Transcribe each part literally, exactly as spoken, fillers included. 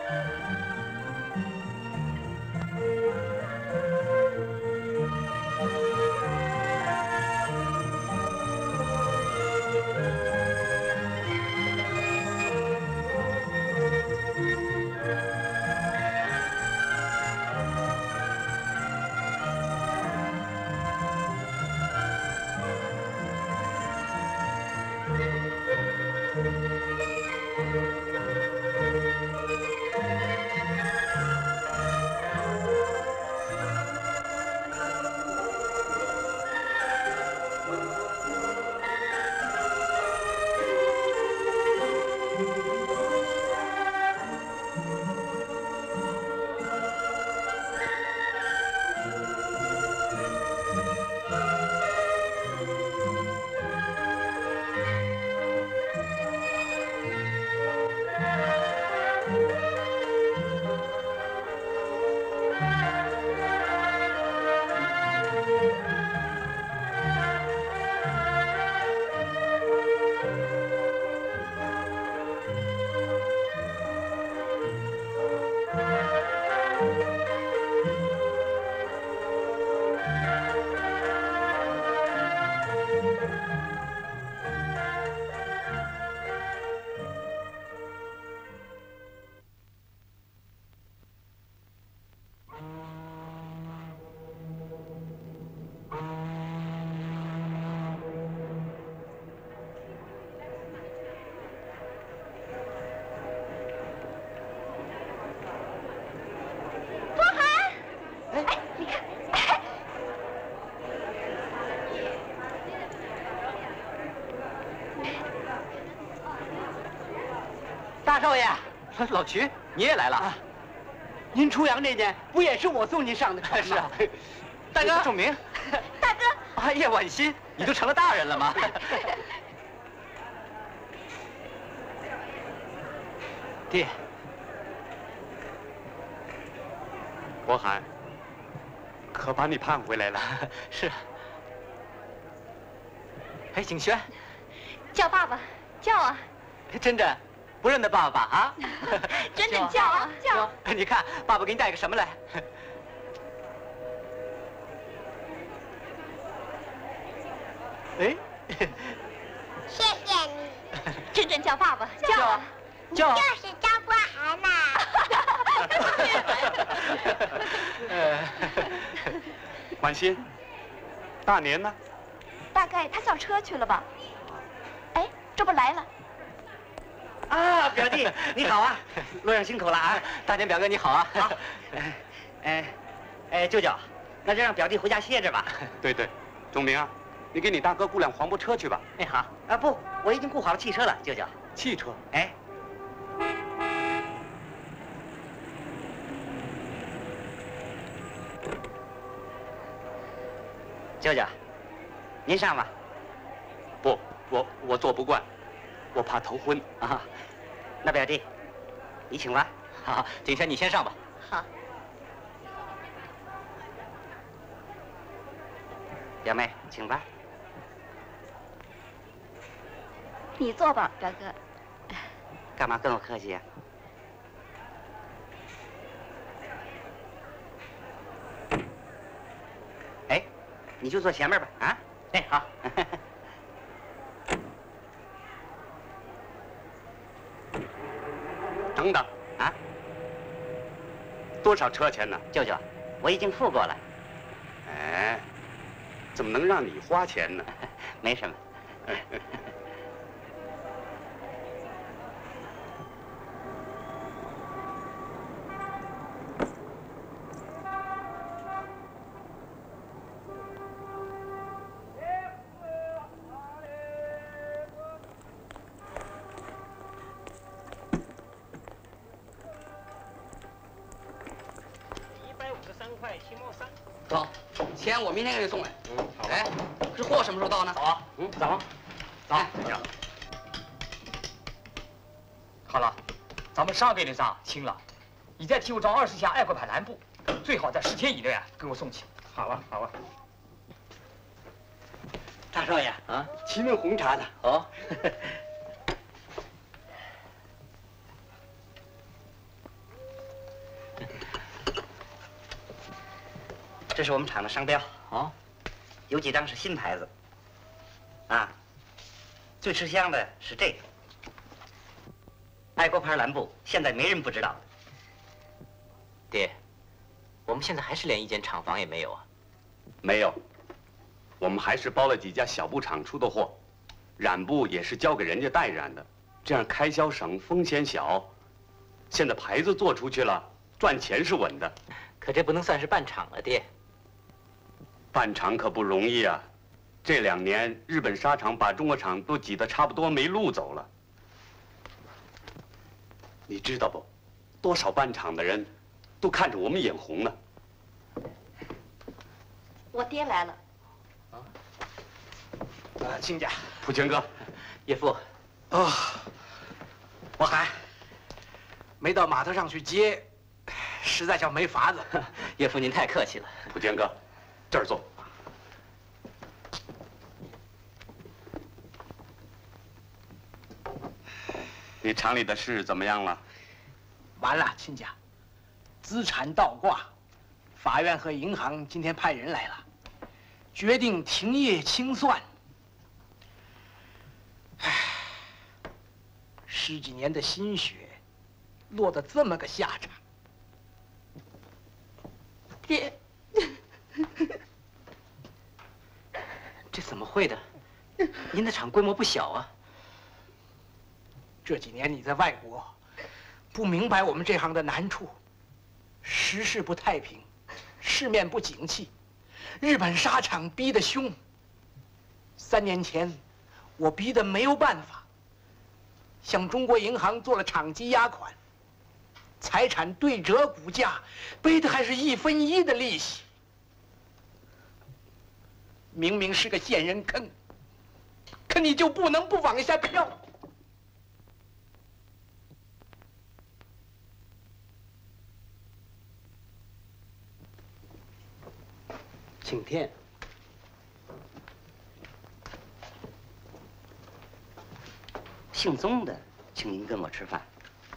大少爷， 老瞿，你也来了？啊、 您出洋这件不也是我送您上的船吗？ 是啊。大哥，仲明， 大哥， 哎呀，婉欣，你都成了大人了吗？爹， 伯涵，可把你盼回来了。 是。哎，景轩， 叫爸爸，叫啊！ 真真。 不认得爸爸啊？ 真真叫啊叫！ 你看，爸爸给你带个什么来？哎， 谢谢你。 真真叫爸爸叫啊叫！ 就是张伯涵呐。 婉欣，大年呢？ 大概他校车去了吧？哎，这不来了。 啊，表弟你好啊，路上辛苦了啊！ 大年表哥你好啊！ 好，哎，哎，舅舅，那就让表弟回家歇着吧。 对对，仲明啊，你给你大哥雇辆黄布车去吧。 哎，好啊，不，我已经雇好了汽车了，舅舅。 汽车？ 哎，舅舅，您上吧。 不，我我坐不惯。 我怕头昏啊，那表弟，你请吧。 好，景轩你先上吧。 好。 表妹，请吧。 你坐吧，表哥。 干嘛跟我客气呀？哎，你就坐前面吧。啊？哎，好。 等等啊！多少车钱呢？ 舅舅，我已经付过了。 哎，怎么能让你花钱呢？ 没什么。 走，钱我明天给你送来。 嗯，好。 哎，这货什么时候到呢？ 走啊， 嗯，走， 走。好了，咱们上个月的账清了，你再替我找二十箱爱国牌蓝布，最好在十天以内啊给我送去。 好啊，好啊。 大少爷啊，沏杯红茶的。 好。 这是我们厂的商标。 哦， 有几张是新牌子。啊，最吃香的是这个。爱国牌蓝布，现在没人不知道的。 爹，我们现在还是连一间厂房也没有啊。 没有，我们还是包了几家小布厂出的货，染布也是交给人家代染的，这样开销省，风险小。现在牌子做出去了，赚钱是稳的。 可这不能算是办厂了，爹。 办厂可不容易啊！这两年日本纱厂把中国厂都挤得差不多没路走了。你知道不？多少办厂的人都看着我们眼红呢。 我爹来了。 啊，亲家， 普全哥， 岳父。 哦，我还没到码头上去接，实在叫没法子。 岳父您太客气了。 普全哥，这儿坐。你厂里的事怎么样了？ 完了，亲家，资产倒挂，法院和银行今天派人来了，决定停业清算。唉，十几年的心血，落得这么个下场。 爹， 这怎么会的？您的厂规模不小啊。 这几年你在外国，不明白我们这行的难处。时事不太平，市面不景气，日本纱厂逼得凶。三年前，我逼得没有办法，向中国银行做了厂积压款，财产对折股价，背的还是一分一的利息。明明是个陷人坑，可你就不能不往下跳。 请帖。 姓宗的，请您跟我吃饭。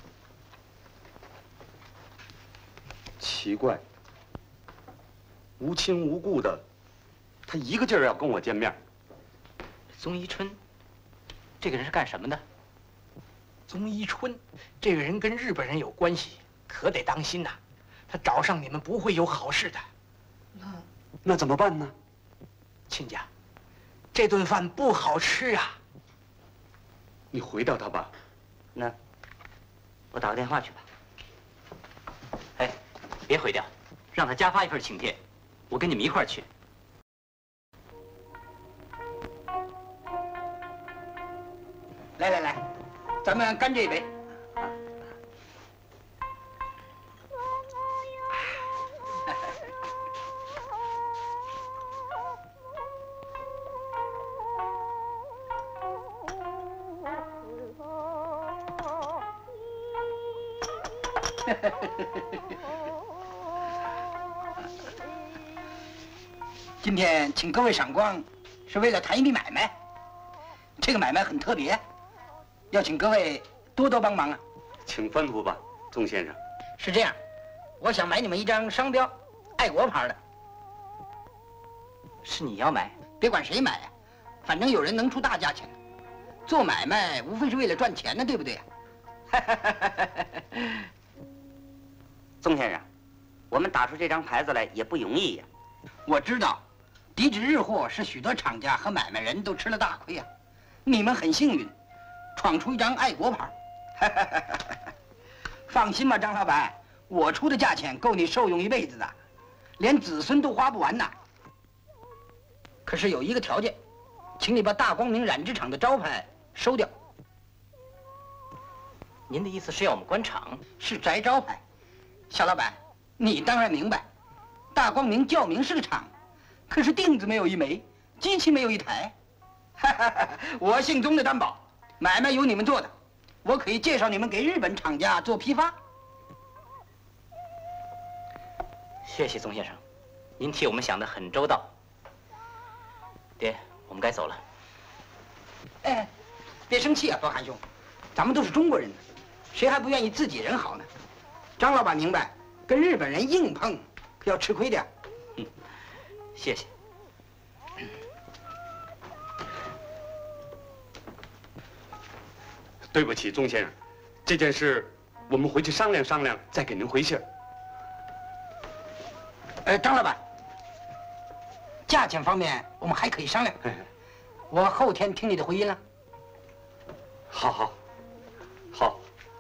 奇怪，无亲无故的，他一个劲儿要跟我见面。 宗一春，这个人是干什么的？ 宗一春，这个人跟日本人有关系，可得当心呐。他找上你们不会有好事的。 那怎么办呢？ 亲家，这顿饭不好吃啊。 你回掉他吧。 那我打个电话去吧。 哎，别回掉，让他加发一份请帖，我跟你们一块儿去。 来来来，咱们干这一杯。 今天请各位赏光，是为了谈一笔买卖。这个买卖很特别，要请各位多多帮忙啊！ 请吩咐吧，宗先生。 是这样，我想买你们一张商标，爱国牌的。 是你要买？ 别管谁买呀，反正有人能出大价钱。做买卖无非是为了赚钱呢，对不对呀？ 宗先生，我们打出这张牌子来也不容易呀。 我知道，抵制日货是许多厂家和买卖人都吃了大亏呀。你们很幸运，闯出一张爱国牌。放心吧，张老板，我出的价钱够你受用一辈子的，连子孙都花不完呐。可是有一个条件，请你把大光明染织厂的招牌收掉。 您的意思是要我们关厂？ 是摘招牌。小老板，你当然明白，大光明较明是个厂，可是钉子没有一枚，机器没有一台。我姓宗的担保，买卖由你们做的，我可以介绍你们给日本厂家做批发。 谢谢宗先生，您替我们想得很周到。爹，我们该走了。 哎，别生气啊，伯涵兄，咱们都是中国人呢，谁还不愿意自己人好呢？张老板明白， 跟日本人硬碰，可要吃亏点。 嗯，谢谢。 对不起，钟先生，这件事我们回去商量商量，再给您回信儿。 呃，张老板，价钱方面我们还可以商量。我后天听你的回音了。 好好，好。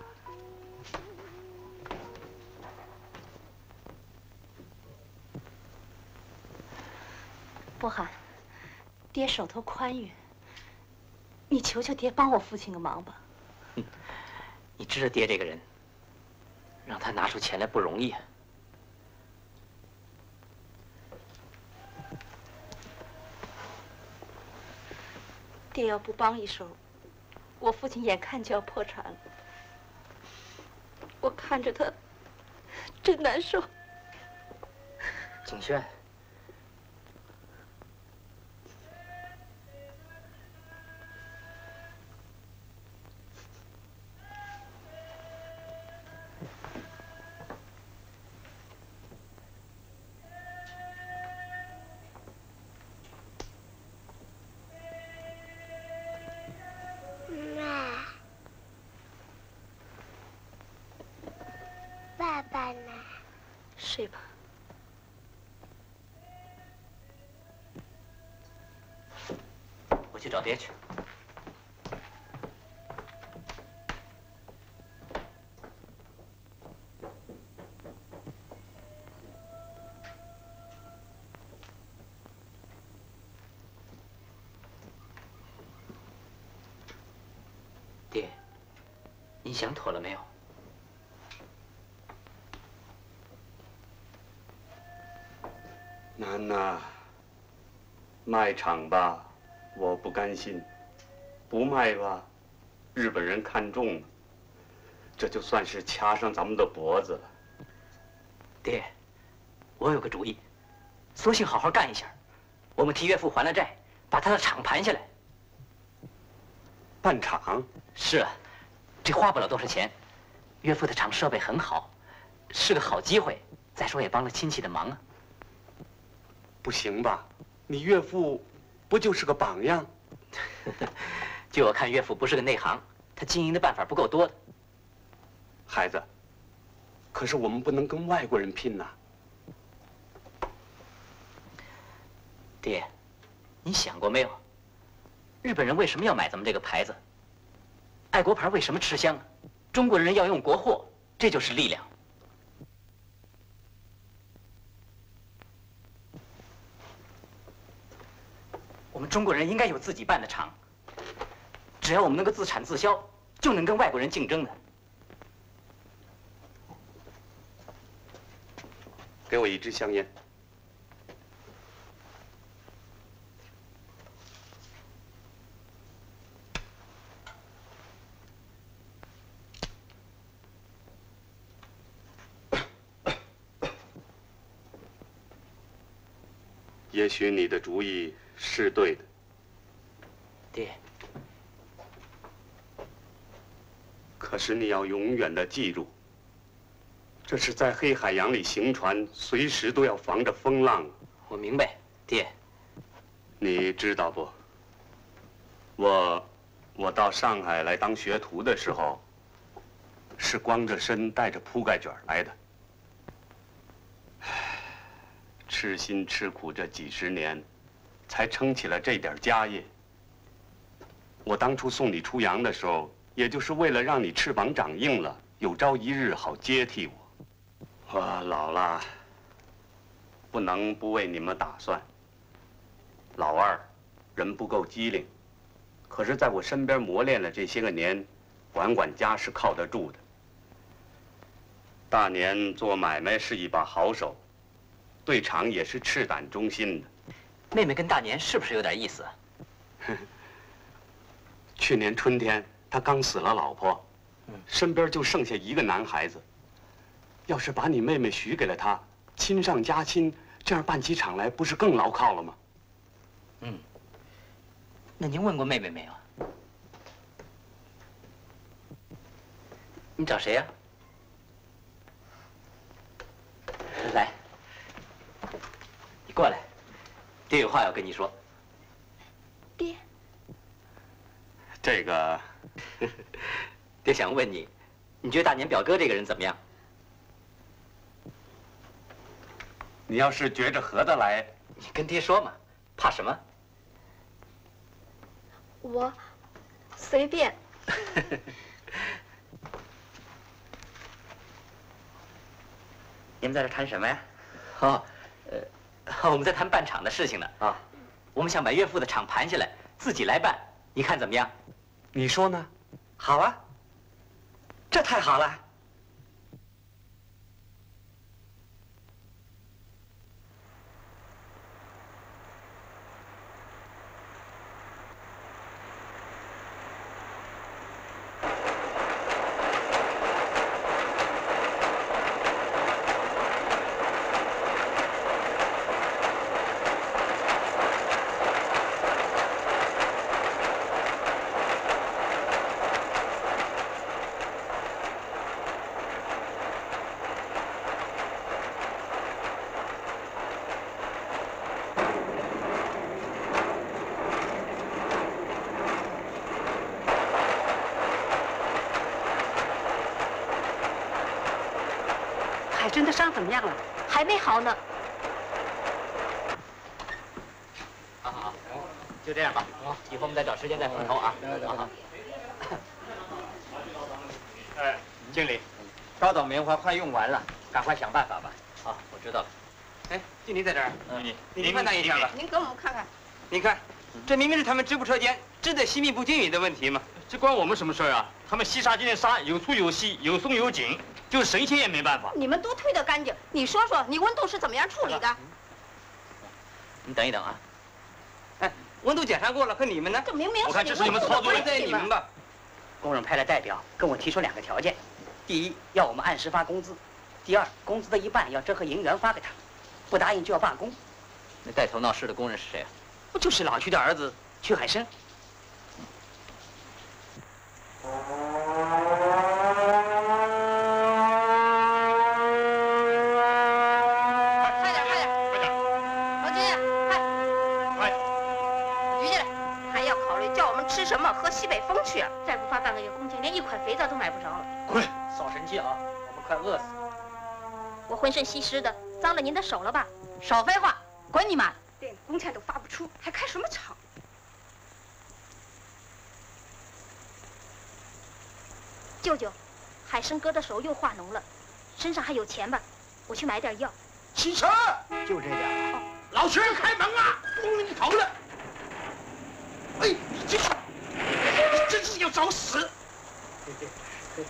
波涵，爹手头宽裕，你求求爹帮我父亲个忙吧。 嗯，你知道爹这个人，让他拿出钱来不容易啊。 爹要不帮一手，我父亲眼看就要破产了。我看着他，真难受。 景轩， 妈，爸爸呢？ 睡吧。 我去找爹去。爹，你想妥了没有？ 楠呐，卖场吧，我不甘心；不卖吧，日本人看中了，这就算是掐上咱们的脖子了。 爹，我有个主意，索性好好干一下，我们替岳父还了债，把他的厂盘下来。 办厂？ 是啊，这花不了多少钱，岳父的厂设备很好，是个好机会。再说也帮了亲戚的忙啊。 不行吧？你岳父不就是个榜样？ 据我看，岳父不是个内行，他经营的办法不够多的。 孩子，可是我们不能跟外国人拼呐。 爹，你想过没有？日本人为什么要买咱们这个牌子？爱国牌为什么吃香？中国人要用国货，这就是力量。我们中国人应该有自己办的厂，只要我们能够自产自销，就能跟外国人竞争的。 给我一支香烟。也许你的主意是对的， 爹。 可是你要永远的记住，这是在黑海洋里行船，随时都要防着风浪。 我明白，爹。 你知道不？我，我到上海来当学徒的时候，是光着身带着铺盖卷来的。唉，吃辛吃苦这几十年，才撑起了这点家业。我当初送你出洋的时候，也就是为了让你翅膀长硬了，有朝一日好接替我。我老了，不能不为你们打算。老二，人不够机灵，可是在我身边磨练了这些个年，管管家是靠得住的。大年做买卖是一把好手，对厂也是赤胆忠心的。 妹妹跟大年是不是有点意思啊？ 去年春天，他刚死了老婆，身边就剩下一个男孩子。要是把你妹妹许给了他，亲上加亲，这样办起厂来不是更牢靠了吗？ 嗯。那您问过妹妹没有？你找谁呀？ 爹有话要跟你说。 爹， 这个， 爹想问你，你觉得大年表哥这个人怎么样？ 你要是觉着合得来， 你跟爹说嘛，怕什么？ 我随便。 你们在这谈什么呀？ 哦，呃，我们在谈办厂的事情呢。啊，我们想把岳父的厂盘下来，自己来办，你看怎么样？ 你说呢？ 好啊，这太好了。 海珍的伤怎么样了？还没好呢。 好好好，就这样吧。以后我们再找时间再碰头啊。好好。 哎，经理，高岛棉花快用完了，赶快想办法吧。 好，我知道了。 哎，经理在这儿。 嗯， 你你判断一下吧。 您给我们看看。 你看，这明明是他们织布车间织的细密不均匀的问题嘛。 这关我们什么事儿啊？他们细纱间的纱有粗有细，有松有紧，就是神仙也没办法。 你们都推得干净，你说说，你温度是怎么样处理的？ 你等一等啊。 哎，温度检查过了，可你们呢？ 这明明我看这是你们操作的，在你们吧。 工人派来代表跟我提出两个条件：第一，要我们按时发工资；第二，工资的一半要折合银元发给他，不答应就要罢工。 那带头闹事的工人是谁啊？ 不就是老区的儿子曲海生？ 快点，快点，老金，快， 快， 举起来！还要考虑叫我们吃什么，喝西北风去。 再不发半个月工钱，连一款肥皂都买不着了。 滚！ 少神气啊！我们快饿死了。 我浑身吸湿的，脏了您的手了吧？ 少废话，滚你妈！连工钱都发不出，还开什么厂？ 舅舅，海生哥的手又化脓了，身上还有钱吧？我去买点药。 汽车就这点了。哦、老徐，开门啊！轰了你头了！哎，你这，你真是要找死！对对对。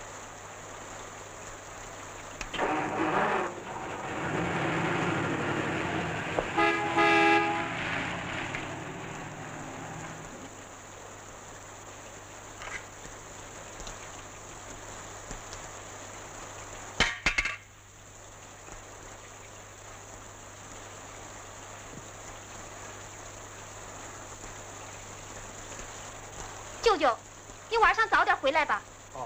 舅舅，你晚上早点回来吧。 哦。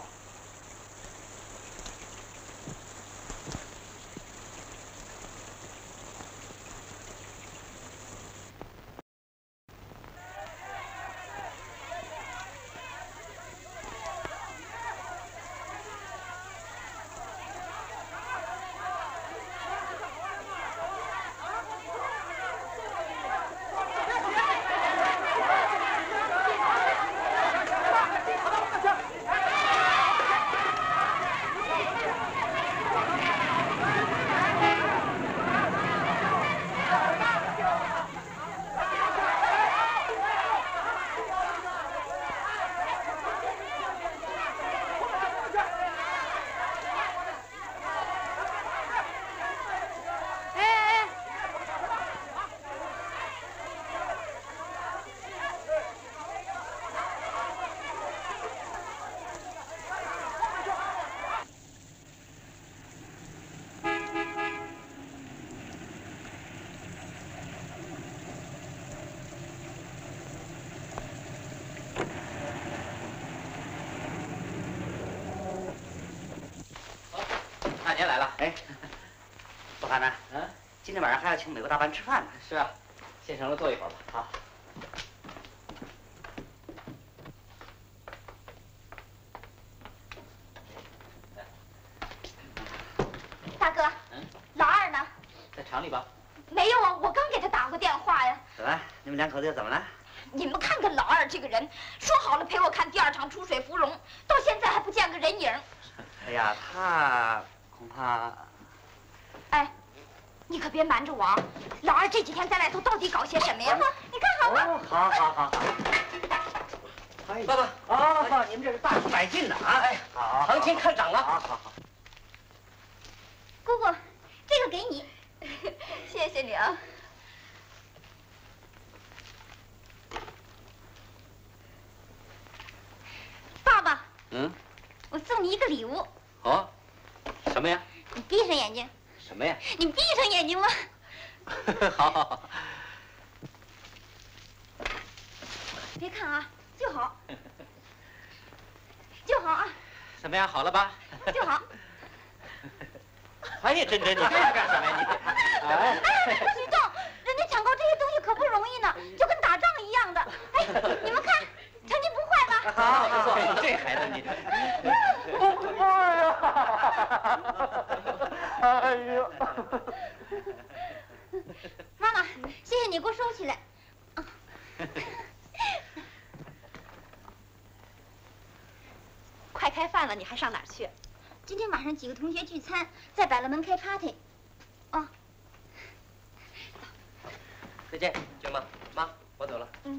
大年来了。 哎，不喊呢？ 嗯， 今天晚上还要请美国大班吃饭呢。 是啊， 先生了，坐一会儿吧。好。 大哥，嗯，老二呢？ 在厂里吧？ 没有啊，我刚给他打过电话呀。 怎么？你们两口子又怎么了？ 你们看看老二这个人，说好了陪我看第二场出水芙蓉，到现在还不见个人影。 哎呀，他恐怕…… 哎，你可别瞒着我啊！老二这几天在外头到底搞些什么呀？你看好吗？ 哦，好好好好。 哎，爸爸， 哦，好，你们这是大改进的啊！哎，好， 行情看涨了。 好好好。 姑姑，这个给你，谢谢你啊。爸爸， 嗯， 我送你一个礼物。 哦，什么呀？ 你闭上眼睛。 什么呀？ 你闭上眼睛吧。 好好好。 别看啊，就好，就好啊。 怎么样？好了吧？ 就好。 哎呀，珍珍，你这是干什么呀？你， 哎，不许动！人家抢购这些东西可不容易呢，就跟打仗一样的。哎，你们看，成绩不坏吧？ 好，不错，你这孩子，你。 哎呀！ 妈妈，谢谢你给我收起来。 快开饭了，你还上哪儿去？ 今天晚上几个同学聚餐，在百乐门开 party。哦。 再见，舅妈，妈，我走了。 嗯。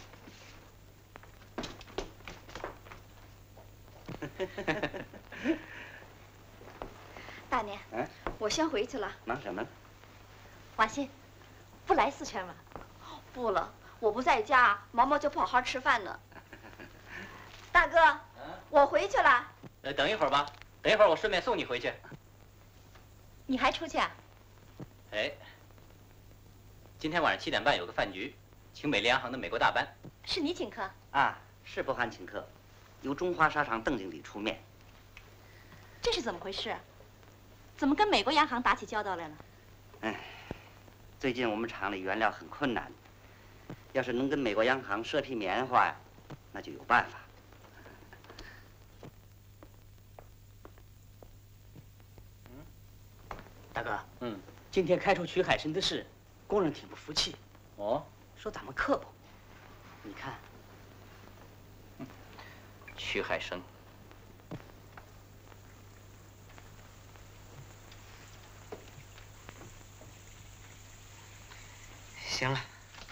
大年， 嗯， 我先回去了。 忙什么？ 王鑫，不来四圈吗？不了，我不在家，毛毛就不好好吃饭呢。大哥， 嗯， 我回去了。 呃，等一会儿吧，等一会儿我顺便送你回去。 你还出去啊？ 哎，今天晚上七点半有个饭局，请美丽洋行的美国大班。 是你请客？ 啊，是伯涵请客，由中华纱厂邓经理出面。 这是怎么回事？怎么跟美国洋行打起交道来了？ 哎，最近我们厂里原料很困难，要是能跟美国洋行赊批棉花呀，那就有办法。 大哥， 嗯， 今天开出曲海参的事，工人挺不服气。 哦， 说咱们刻薄。你看， 曲海生。 行了。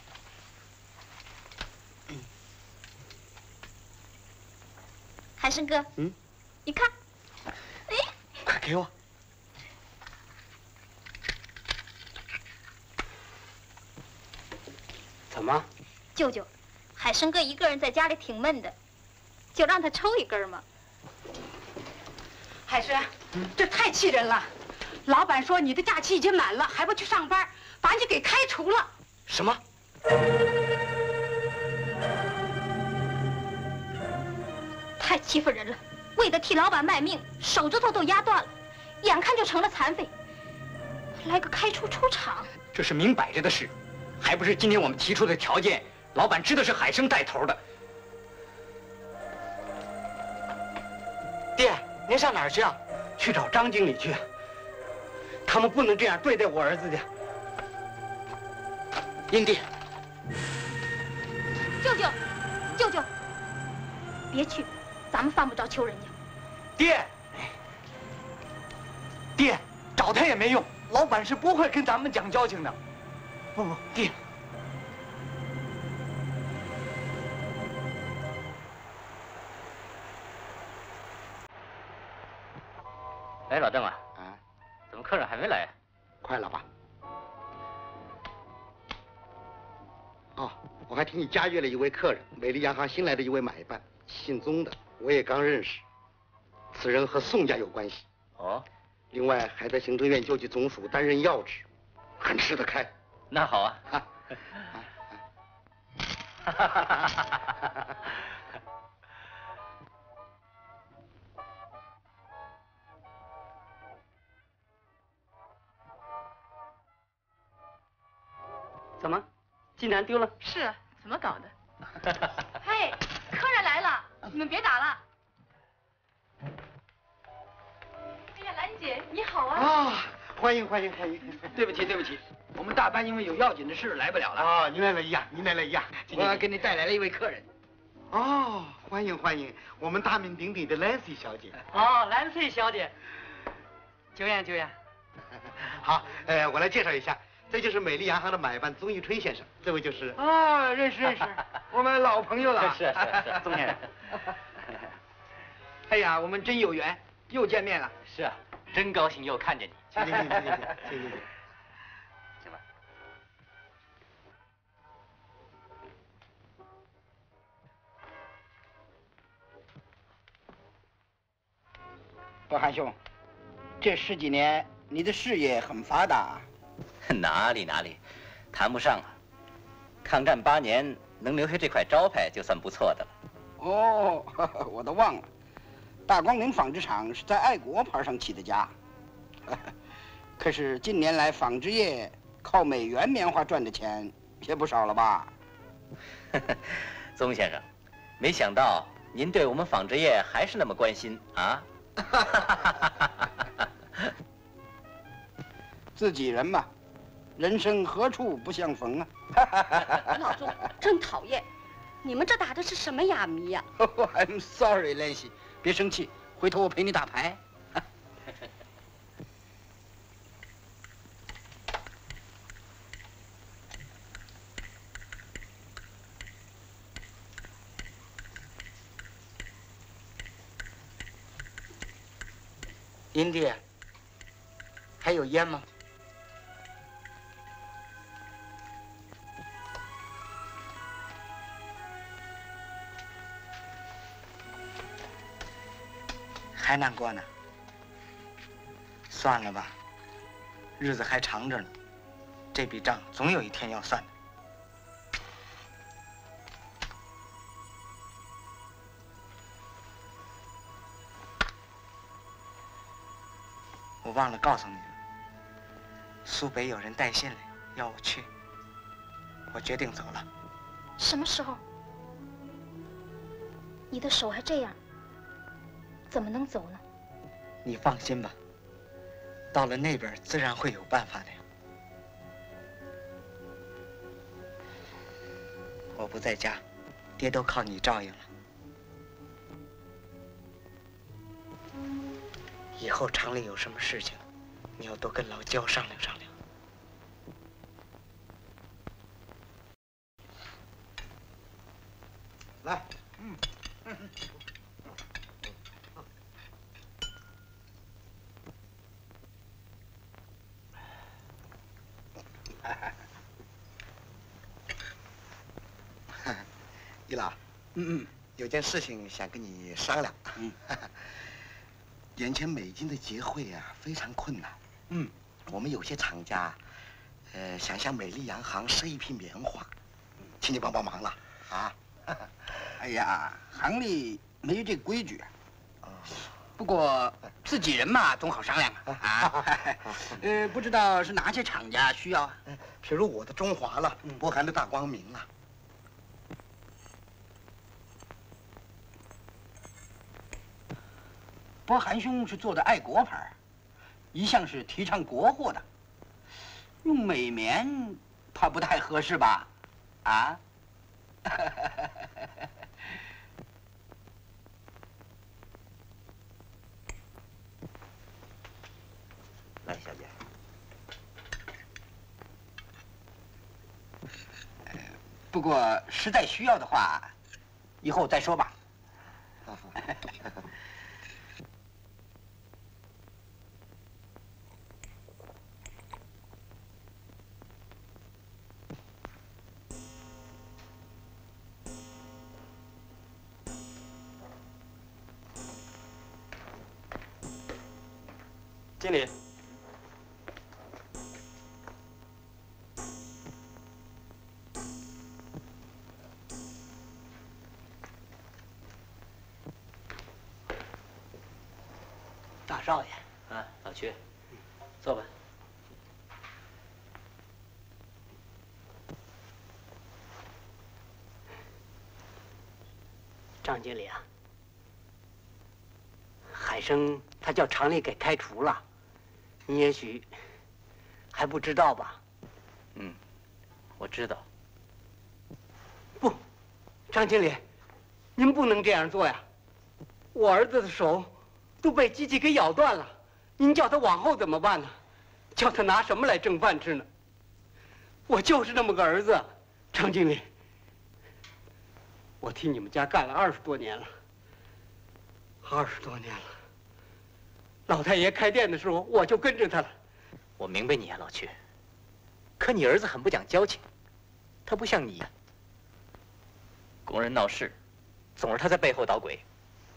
海生哥， 嗯， 你看，哎， 快给我。怎么？ 舅舅，海生哥一个人在家里挺闷的，就让他抽一根嘛。 海生，这太气人了！老板说你的假期已经满了，还不去上班，把你给开除了。 什么？ 太欺负人了！为了替老板卖命，手指头都压断了，眼看就成了残废，来个开除出厂。 这是明摆着的事，还不是今天我们提出的条件？老板知道是海生带头的。爹，您上哪儿去啊？去找张经理去。他们不能这样对待我儿子的。英弟， 舅舅，舅舅，别去，咱们犯不着求人家。 爹，爹，找他也没用，老板是不会跟咱们讲交情的。不不，爹。 哎，老邓啊， 啊， 怎么客人还没来？ 快了吧？哦，我还替你加约了一位客人，美丽洋行新来的一位买办，姓宗的，我也刚认识。此人和宋家有关系。 哦， 另外还在行政院救济总署担任要职，很吃得开。 那好啊。 哈。 哈哈哈哈哈哈！ 怎么， 竟然丢了。 是啊，怎么搞的？ 嘿，客人来了，你们别打了。哎呀，兰姐，你好啊！ 啊，欢迎欢迎欢迎！ 对不起对不起，我们大班因为有要紧的事来不了了。 啊，您来了呀，您来了呀！ 我给你带来了一位客人。 哦，欢迎欢迎，我们大名鼎鼎的兰西小姐。 哦，兰西小姐，久仰久仰。 好，呃，我来介绍一下，这就是美丽洋行的买办宗玉春先生，这位就是。 啊，认识认识，我们老朋友了。 是是是，宗先生。 哎呀，我们真有缘，又见面了。 是啊，真高兴又看见你。 请请请请请请请请。 行吧。 伯涵兄，这十几年你的事业很发达。 哪里哪里，谈不上啊。抗战八年能留下这块招牌就算不错的了。 哦，我都忘了，大光明纺织厂是在爱国牌上起的家。可是近年来纺织业靠美元棉花赚的钱也不少了吧？ 宗先生，没想到您对我们纺织业还是那么关心啊！ 自己人嘛，人生何处不相逢啊！ 老宗真讨厌，你们这打的是什么哑谜呀、 啊、？I'm sorry， 兰西，别生气，回头我陪你打牌。 银弟，还有烟吗？还难过呢？算了吧，日子还长着呢，这笔账总有一天要算的。我忘了告诉你了，苏北有人带信来要我去，我决定走了。 什么时候？你的手还这样，怎么能走呢？ 你放心吧，到了那边自然会有办法的呀。我不在家，爹都靠你照应了。以后厂里有什么事情，你要多跟老焦商量商量。 来，嗯，一老， 嗯嗯， 有件事情想跟你商量。嗯。眼前美金的结汇啊，非常困难。嗯，我们有些厂家，呃，想向美丽洋行赊一批棉花，请你帮帮忙了啊！ 哎呀，行里没有这规矩啊。不过自己人嘛，总好商量啊。啊，呃，不知道是哪些厂家需要啊？ 譬如我的中华了，波涵的大光明了。 波涵兄是做的爱国牌，一向是提倡国货的，用美棉怕不太合适吧？啊？ 来，小姐。 呃，不过实在需要的话，以后再说吧。 经理， 大少爷，啊，老屈，坐吧。 张经理啊，海生他叫厂里给开除了，你也许还不知道吧？ 嗯，我知道。 不，张经理，您不能这样做呀！我儿子的手都被机器给咬断了，您叫他往后怎么办呢？叫他拿什么来挣饭吃呢？我就是那么个儿子，张经理。我替你们家干了二十多年了，二十多年了。老太爷开店的时候，我就跟着他了。 我明白你呀，老曲。可你儿子很不讲交情，他不像你，工人闹事，总是他在背后捣鬼。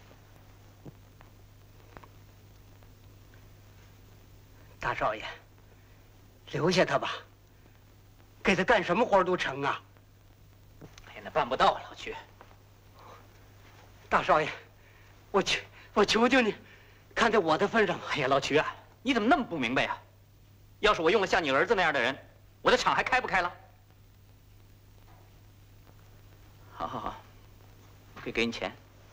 大少爷，留下他吧，给他干什么活都成啊。 哎呀，那办不到啊，老曲。 大少爷，我求我求求你，看在我的份上。 哎呀，老曲啊，你怎么那么不明白呀？要是我用了像你儿子那样的人，我的厂还开不开了？好好好，给给你钱，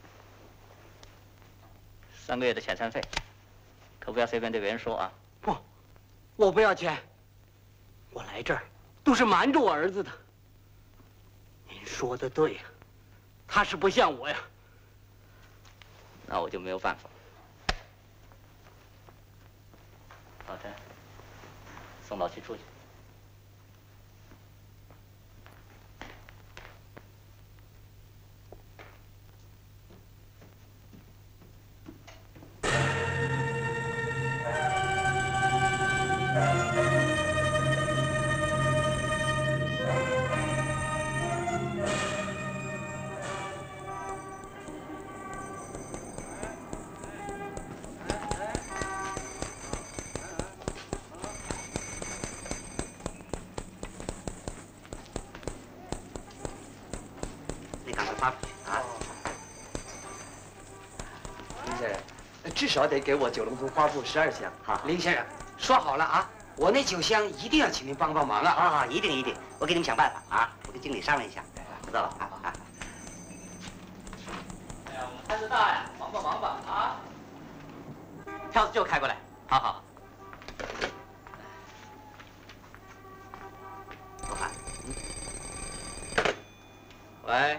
三个月的遣散费，可不要随便对别人说啊。 不，我不要钱。我来这儿都是瞒着我儿子的。您说的对呀，他是不像我呀。 那我就没有办法。老陈，送老七出去。 至少得给我九龙珠花布十二箱。 好， 林先生，说好了啊，我那九箱一定要请您帮帮忙啊！ 好好，一定一定，我给你们想办法啊！我跟经理商量一下，知道了啊啊！ 哎呀，我们摊子大呀，忙吧忙吧啊！票子就开过来，好好。 老板， 嗯。喂。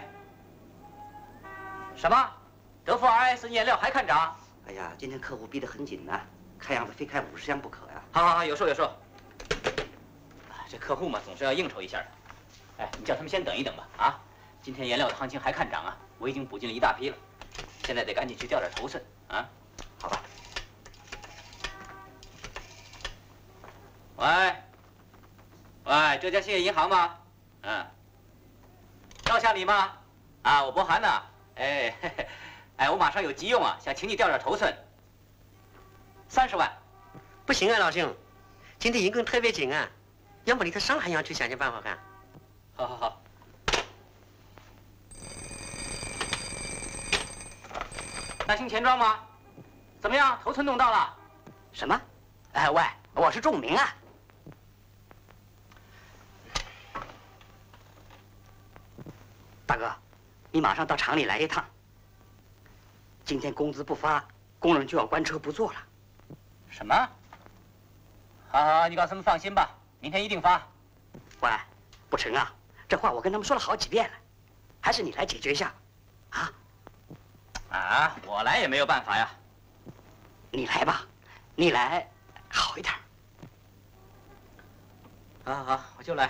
什么？德芙 R S 颜料还看涨？ 哎呀，今天客户逼得很紧呐，看样子非开五十箱不可呀。 好好好，有数有数。这客户嘛，总是要应酬一下的。哎，你叫他们先等一等吧。啊，今天颜料的行情还看涨啊，我已经补进了一大批了，现在得赶紧去调点头寸啊。好吧。喂，喂，这家兴业银行吗？嗯。赵向礼吗？啊，我博涵呢。哎，嘿嘿。哎，我马上有急用啊，想请你调点头寸。三十万， 不行啊，老兄，今天银根特别紧啊，要么你到上海洋去想想办法看。 好好好。大兴钱庄吗？怎么样，头寸弄到了？ 什么？哎，喂，我是仲明啊。大哥，你马上到厂里来一趟。今天工资不发，工人就要关车不做了。 什么？好好，你告诉他们放心吧，明天一定发。 喂，不成啊，这话我跟他们说了好几遍了，还是你来解决一下，啊？ 啊，我来也没有办法呀。 你来吧，你来好一点。 好好好，我就来。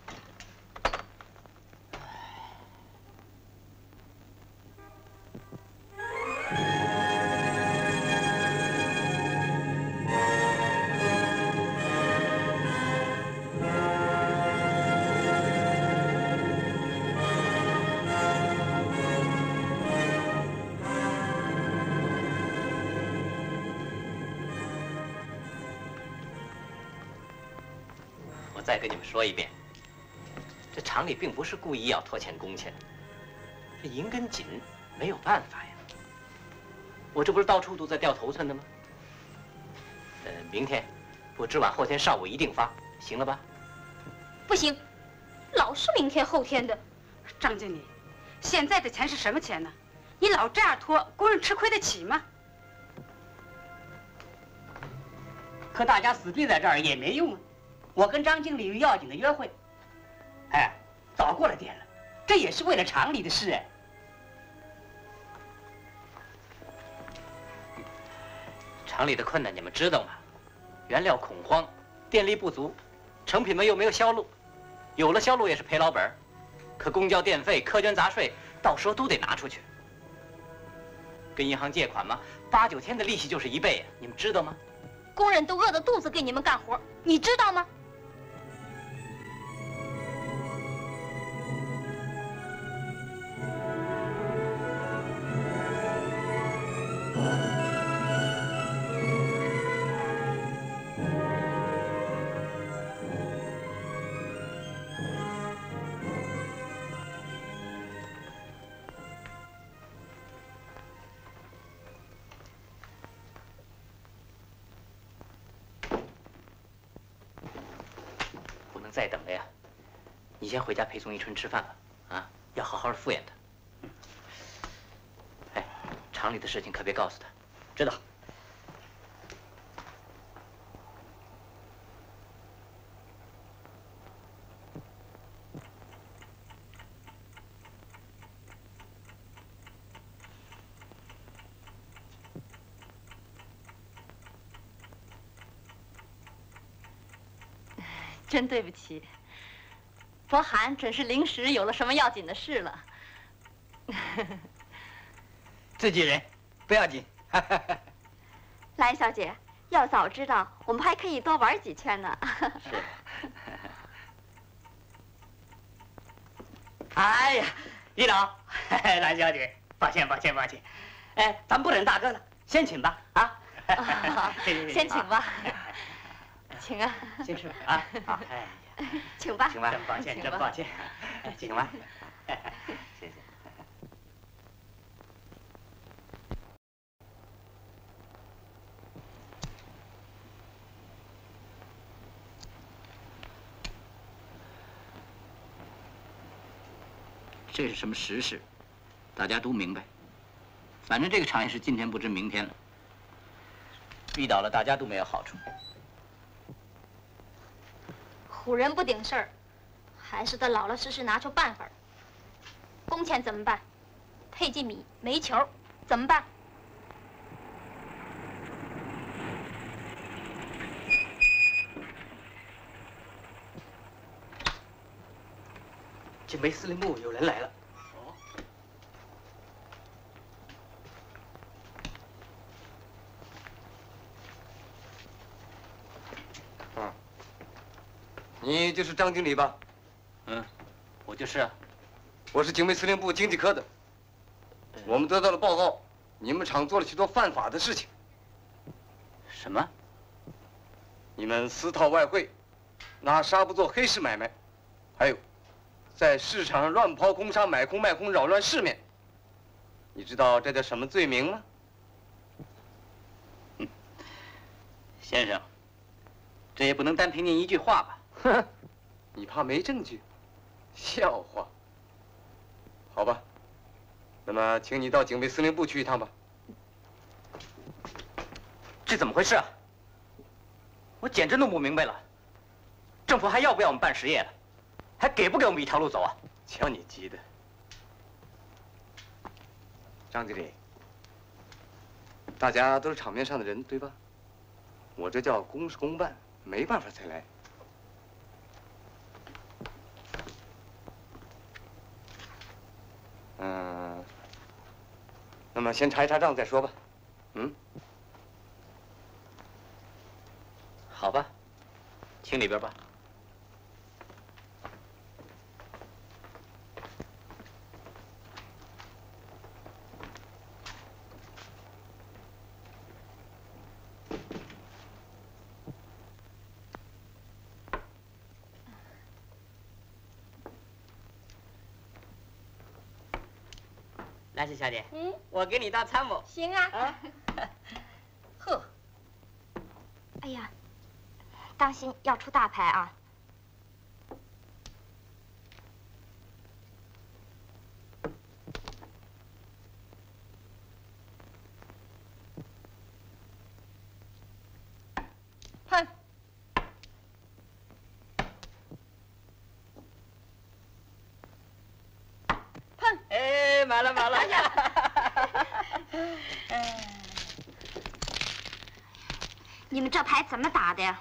再跟你们说一遍，这厂里并不是故意要拖欠工钱，这银根紧，没有办法呀。我这不是到处都在调头寸的吗？呃，明天，不只晚后天上午一定发，行了吧？ 不行，老是明天后天的。 张经理，现在的钱是什么钱呢？ 你老这样拖，工人吃亏得起吗？ 可大家死逼在这儿也没用啊！我跟张经理有要紧的约会。哎，早过了点了，这也是为了厂里的事哎。 厂里的困难你们知道吗？原料恐慌，电力不足，成品们又没有销路，有了销路也是赔老本。可公交电费、苛捐杂税，到时候都得拿出去。跟银行借款嘛，八九天的利息就是一倍，你们知道吗？ 工人都饿着肚子给你们干活，你知道吗？ 再等了呀，你先回家陪宋一春吃饭吧，啊，要好好的敷衍他。嗯。哎，厂里的事情可别告诉他。 知道。 真对不起，伯涵准是临时有了什么要紧的事了。 自己人，不要紧。 兰小姐，要早知道，我们还可以多玩几圈呢。 是。 哎呀，李老，兰小姐，抱歉抱歉抱歉。哎，咱不忍大哥了，先请吧，啊。 先请吧。请啊， 先吃吧啊！好，哎， 请吧， 请吧，真抱歉，真抱歉，请吧，谢谢。 这是什么时事？大家都明白。反正这个厂也是今天不知明天了，遇到了大家都没有好处。 唬人不顶事儿，还是得老老实实拿出办法。工钱怎么办？配给米、煤球怎么办？ 警备司令部有人来了。 哦。你就是张经理吧？ 嗯，我就是啊。 我是警备司令部经济科的。我们得到了报告，你们厂做了许多犯法的事情。 什么？ 你们私套外汇，拿纱布做黑市买卖，还有，在市场上乱抛空纱、买空卖空，扰乱市面。你知道这叫什么罪名吗？ 嗯，先生，这也不能单凭您一句话吧？ 哼，你怕没证据？笑话。好吧，那么请你到警备司令部去一趟吧。 这怎么回事啊？我简直弄不明白了。政府还要不要我们办实业了？还给不给我们一条路走啊？ 瞧你急的。张经理，大家都是场面上的人，对吧？我这叫公事公办，没办法才来。嗯，那么先查一查账再说吧。嗯， 好吧，请里边吧。 兰溪小姐， 嗯， 我给你当参谋。 行啊。啊呵。哎呀，当心要出大牌啊！ 对，买了买了。 你们这牌怎么打的呀？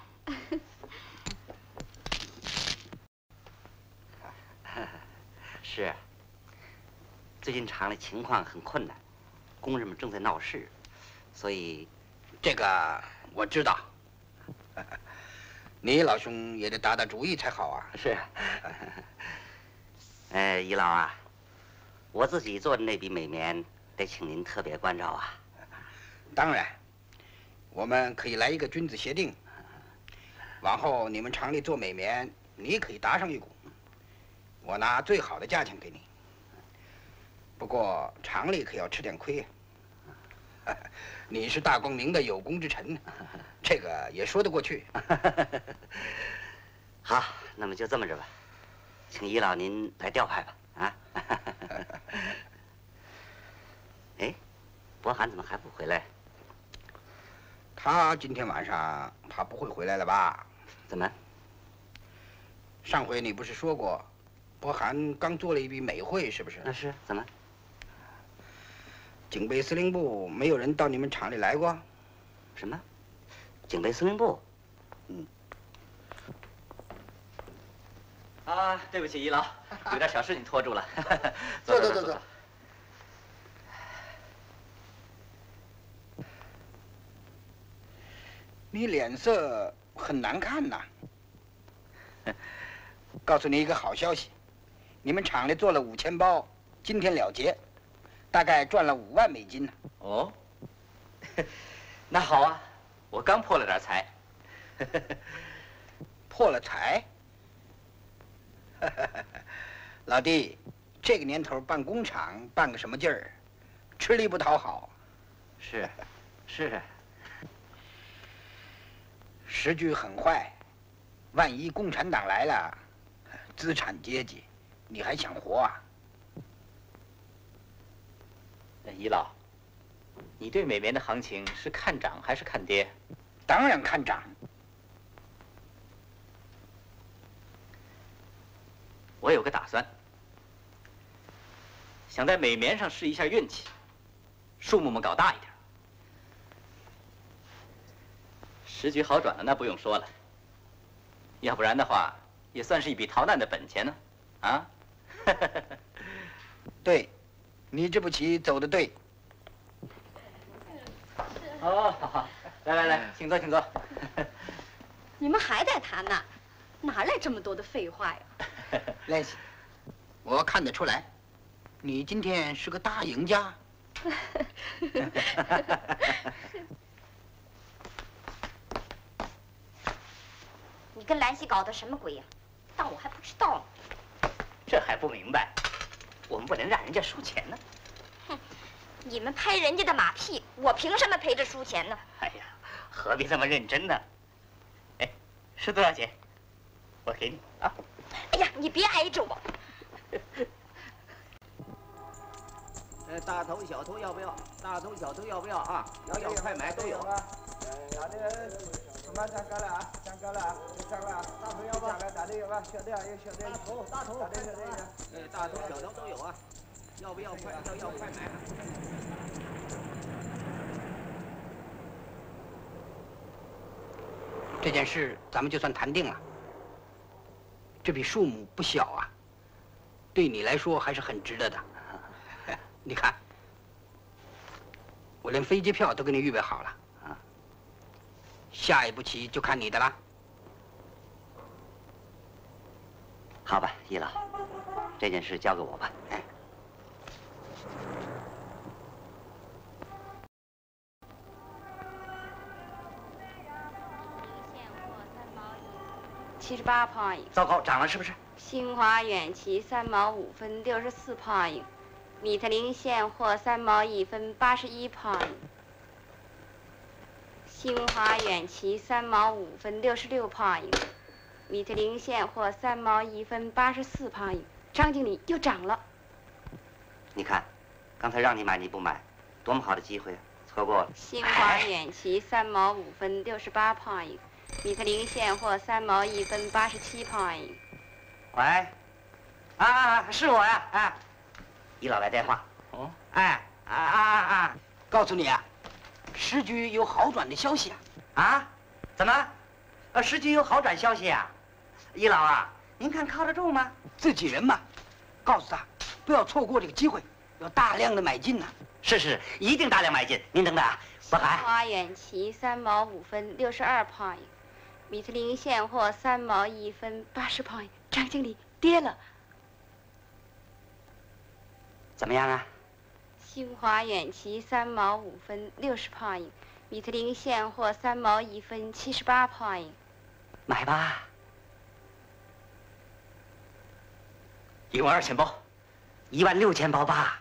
是。最近厂里情况很困难，工人们正在闹事，所以这个我知道。你老兄也得打打主意才好啊。 是。哎，姨老啊，我自己做的那笔美棉得请您特别关照啊。 当然，我们可以来一个君子协定。往后你们厂里做美棉，你可以搭上一股，我拿最好的价钱给你。不过厂里可要吃点亏。你是大光明的有功之臣，这个也说得过去。 好，那么就这么着吧，请姨老您来调派吧。啊。哎，博涵怎么还不回来？ 他今天晚上他不会回来了吧？ 怎么？ 上回你不是说过，博涵刚做了一笔美会，是不是？ 那是怎么？ 警备司令部没有人到你们厂里来过？ 什么？警备司令部？ 嗯。 啊，对不起，姨老，有点小事情拖住了。 坐坐坐坐。你脸色很难看呐。告诉你一个好消息，你们厂里做了五千包，今天了结。大概赚了五万美金呢。 哦，那好啊，我刚破了点财。 破了财？老弟，这个年头办工厂办个什么劲儿？吃力不讨好。 是，是。 时局很坏，万一共产党来了，资产阶级，你还想活啊？ 姨老，你对美棉的行情是看涨还是看跌？ 当然看涨。 我有个打算，想在美棉上试一下运气，数目们搞大一点。时局好转了，那不用说了。要不然的话，也算是一笔逃难的本钱呢。啊？ 对。你这步棋走得对。 哦，好好，来来来，请坐，请坐。 你们还在谈呢，哪来这么多的废话呀？ 莱西，我看得出来，你今天是个大赢家。 你跟兰溪搞的什么鬼呀？当我还不知道呢？ 这还不明白？我们不能让人家输钱呢。 哼，你们拍人家的马屁，我凭什么陪着输钱呢？ 哎呀，何必这么认真呢？哎，是多少钱？我给你啊。 哎呀，你别挨着我。 呃，大头小头要不要？大头小头要不要啊？要要快买都有啊。呃，要的什么涨价了啊？涨价了啊？涨了啊？大头要不？大的有吧？小的有小的。大头大头。大的小的有。呃，大头小头都有啊。要不要快？要要快买。 这件事咱们就算谈定了。这笔数目不小啊，对你来说还是很值得的。你看，我连飞机票都给你预备好了啊。下一步棋就看你的了。 好吧，易老，这件事交给我吧。哎。 七十八胖一。 糟糕，涨了是不是？ 新华远旗三毛五分六十四胖一，米特林现货三毛一分八十一胖一。新华远旗三毛五分六十六胖一，米特林现货三毛一分八十四胖一。张经理又涨了。 你看，刚才让你买你不买，多么好的机会啊，错过了。 新华远旗三毛五分六十八胖一。米特林现货三毛一分八十七胖一。 喂，啊，是我呀，啊，易老来电话， 哦， 哎，啊啊啊啊！ 告诉你啊，时局有好转的消息啊！ 啊？怎么？呃，时局有好转消息啊？姨老啊，您看靠得住吗？ 自己人嘛，告诉他不要错过这个机会，要大量的买进呐、啊。 是是，一定大量买进。您等等啊，不喊。 花远旗三毛五分六十二磅，米特林现货三毛一分八十磅。张经理跌了。 怎么样啊？ 新华远旗三毛五分六十磅，米特林现货三毛一分七十八磅。 买吧。 一万二千包， 一万六千包吧。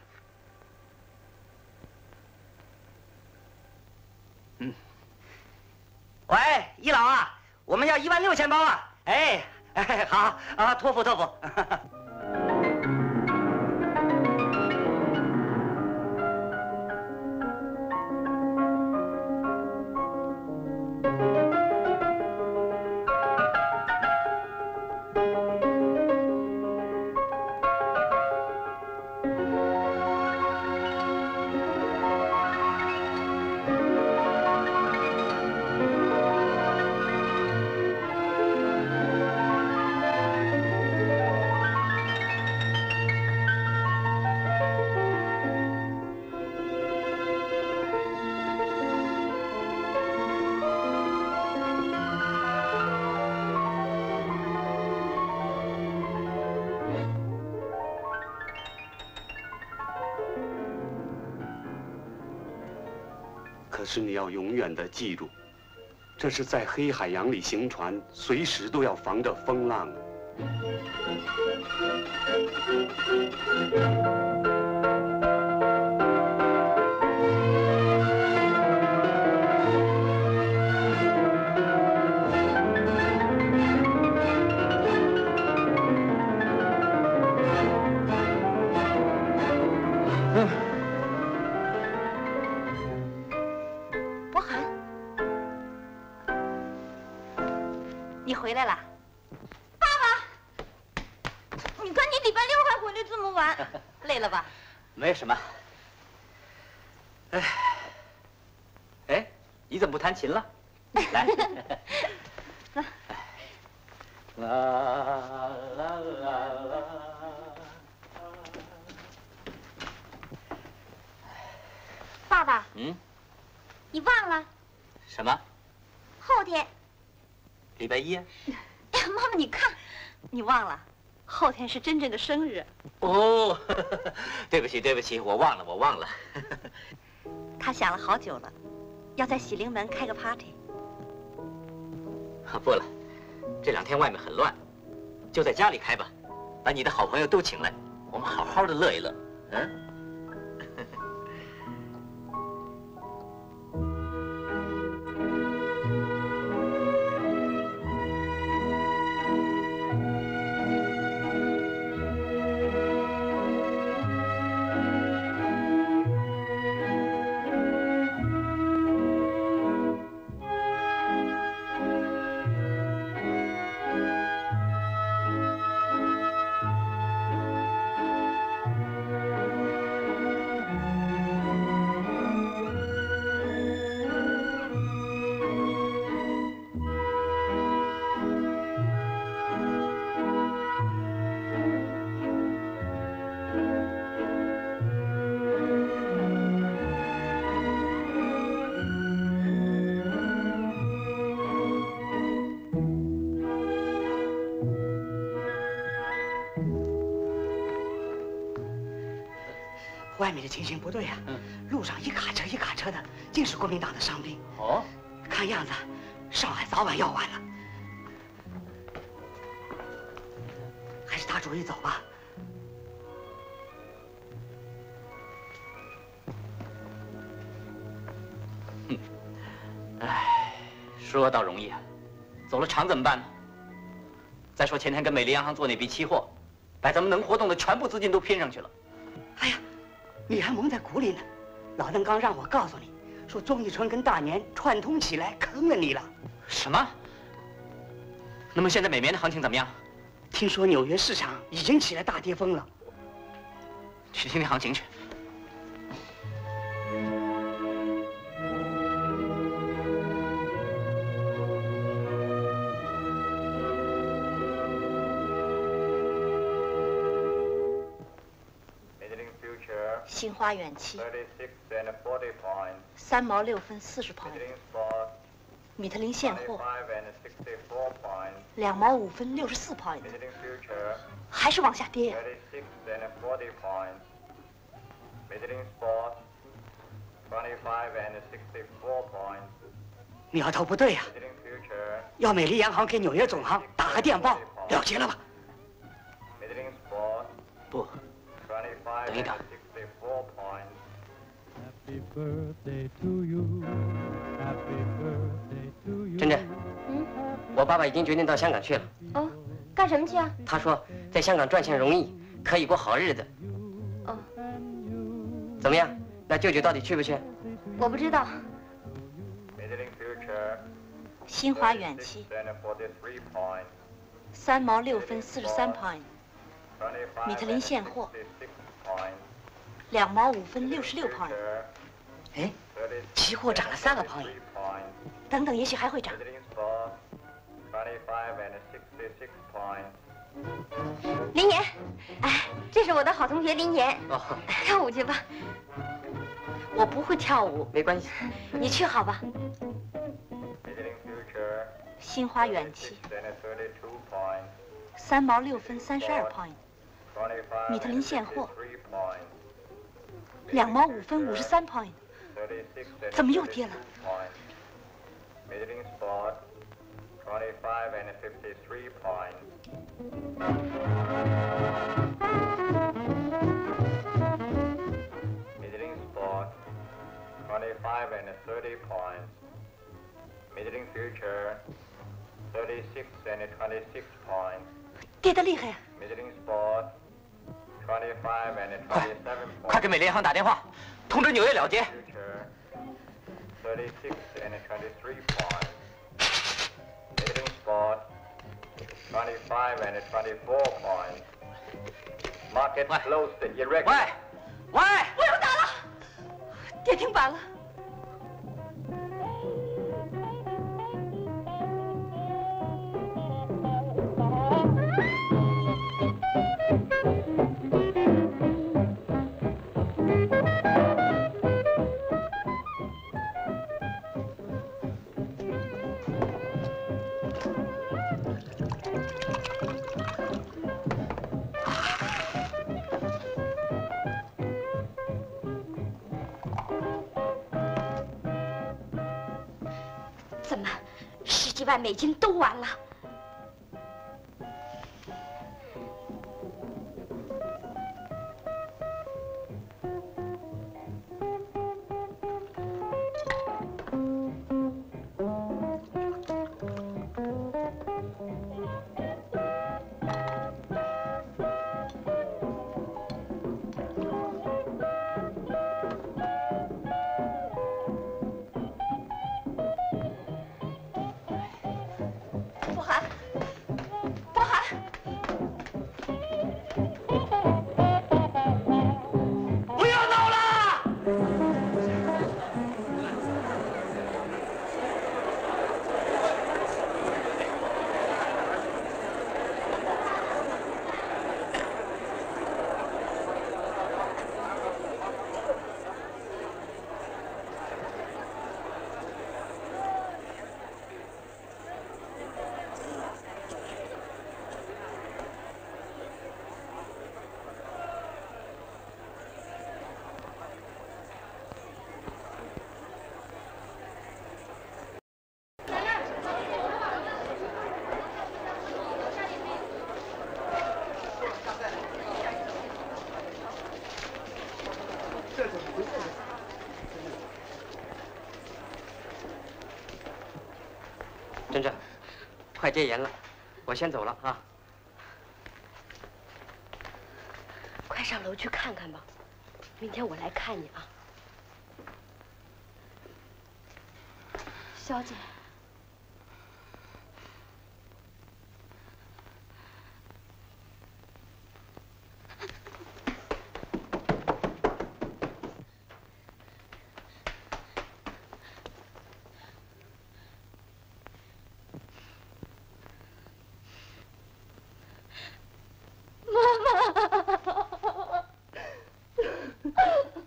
嗯。喂，姨老啊，我们要一万六千包啊！哎，哎，好啊，托付托付。 可是你要永远的记住，这是在黑海洋里行船，随时都要防着风浪啊。 回来了，爸爸，你看你礼拜六还回来这么晚，累了吧？ 没什么。哎，哎，你怎么不弹琴了？来， 来。 啦啦啦啦。 爸爸， 嗯， 你忘了？ 什么？ 后天。 礼拜一啊！ 哎呀，妈妈，你看，你忘了，后天是真正的生日。 哦，对不起，对不起，我忘了，我忘了。 他想了好久了，要在喜临门开个 party。 不了，这两天外面很乱，就在家里开吧，把你的好朋友都请来，我们好好的乐一乐。嗯。 外面的情形不对呀、啊，嗯、路上一卡车一卡车的，尽是国民党的伤兵。哦，看样子，上海早晚要完了。还是打主意走吧。 哼，哎，说倒容易啊，走了场怎么办呢？再说前天跟美丽洋行做那笔期货，把咱们能活动的全部资金都拼上去了。 哎呀！你还蒙在鼓里呢，老邓刚让我告诉你，说钟义春跟大年串通起来坑了你了。 什么？那么现在美棉的行情怎么样？ 听说纽约市场已经起来大跌峰了。 去听听行情去。 新花远期三毛六分四十 point。米特林现货两毛五分六十四 point。还是往下跌呀、 苗头不对呀、要美丽洋行给纽约总行打个电报，了结了吧？ 不，等一等。 珍珍， 嗯， 我爸爸已经决定到香港去了。 哦，干什么去啊？ 他说在香港赚钱容易，可以过好日子。 哦， 怎么样？那舅舅到底去不去？ 我不知道。 新华远期三毛六分四十三 point。米特林现货两毛五分六十六 point。 哎，期货涨了三个 point。 等等，也许还会涨。 林岩，哎，这是我的好同学林岩。 哦， 跳舞去吧。我不会跳舞， 没关系， 你去好吧。 新花远期三毛六分三十二 point。米特林现货两毛五分五十三 point。怎么又跌了？跌得厉害呀！ 快，快给美联航打电话，通知纽约了结。喂，喂， 不用打了，跌停板了。怎么，十几万美金都完了？ 珍珍，快戒严了，我先走了啊。 快上楼去看看吧，明天我来看你啊。小姐。妈妈。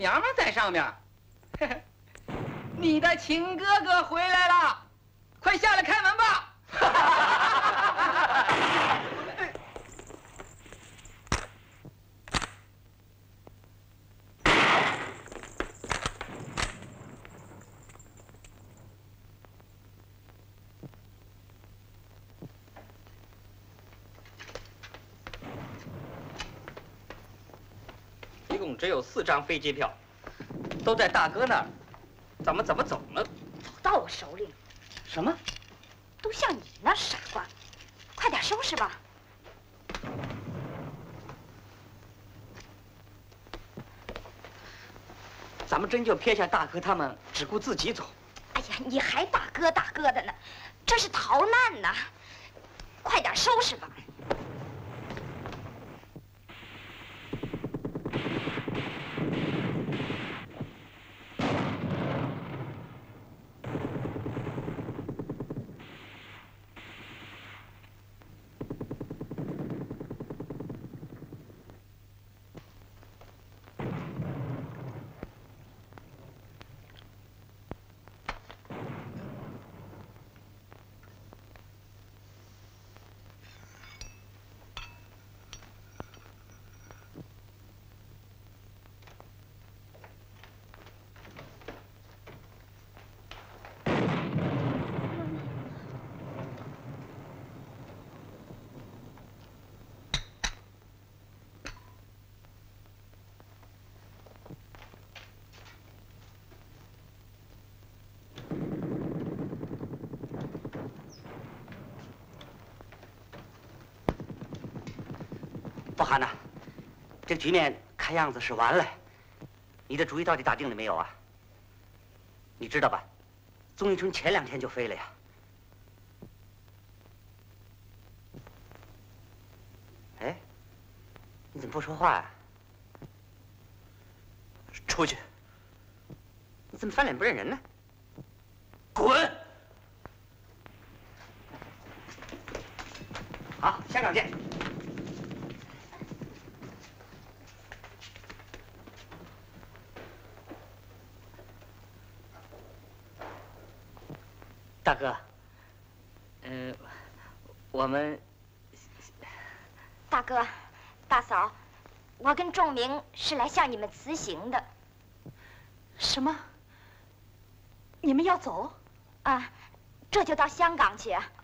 娘们在上面。你的亲哥哥回来了，快下来开门吧。 一共只有四张飞机票，都在大哥那儿，咱们怎么走呢？ 走到我手里了。 什么？ 都像你那傻瓜，快点收拾吧。 咱们真就撇下大哥他们，只顾自己走？ 哎呀，你还大哥大哥的呢，这是逃难呐！快点收拾吧。 不喊呐，这局面看样子是完了。你的主意到底打定了没有啊？你知道吧？宗一春前两天就飞了呀。哎，你怎么不说话呀？ 出去！ 你怎么翻脸不认人呢？ 滚！ 好，香港见。大哥，嗯、呃，我们大哥、大嫂，我跟仲明是来向你们辞行的。 什么？你们要走？ 啊，这就到香港去啊。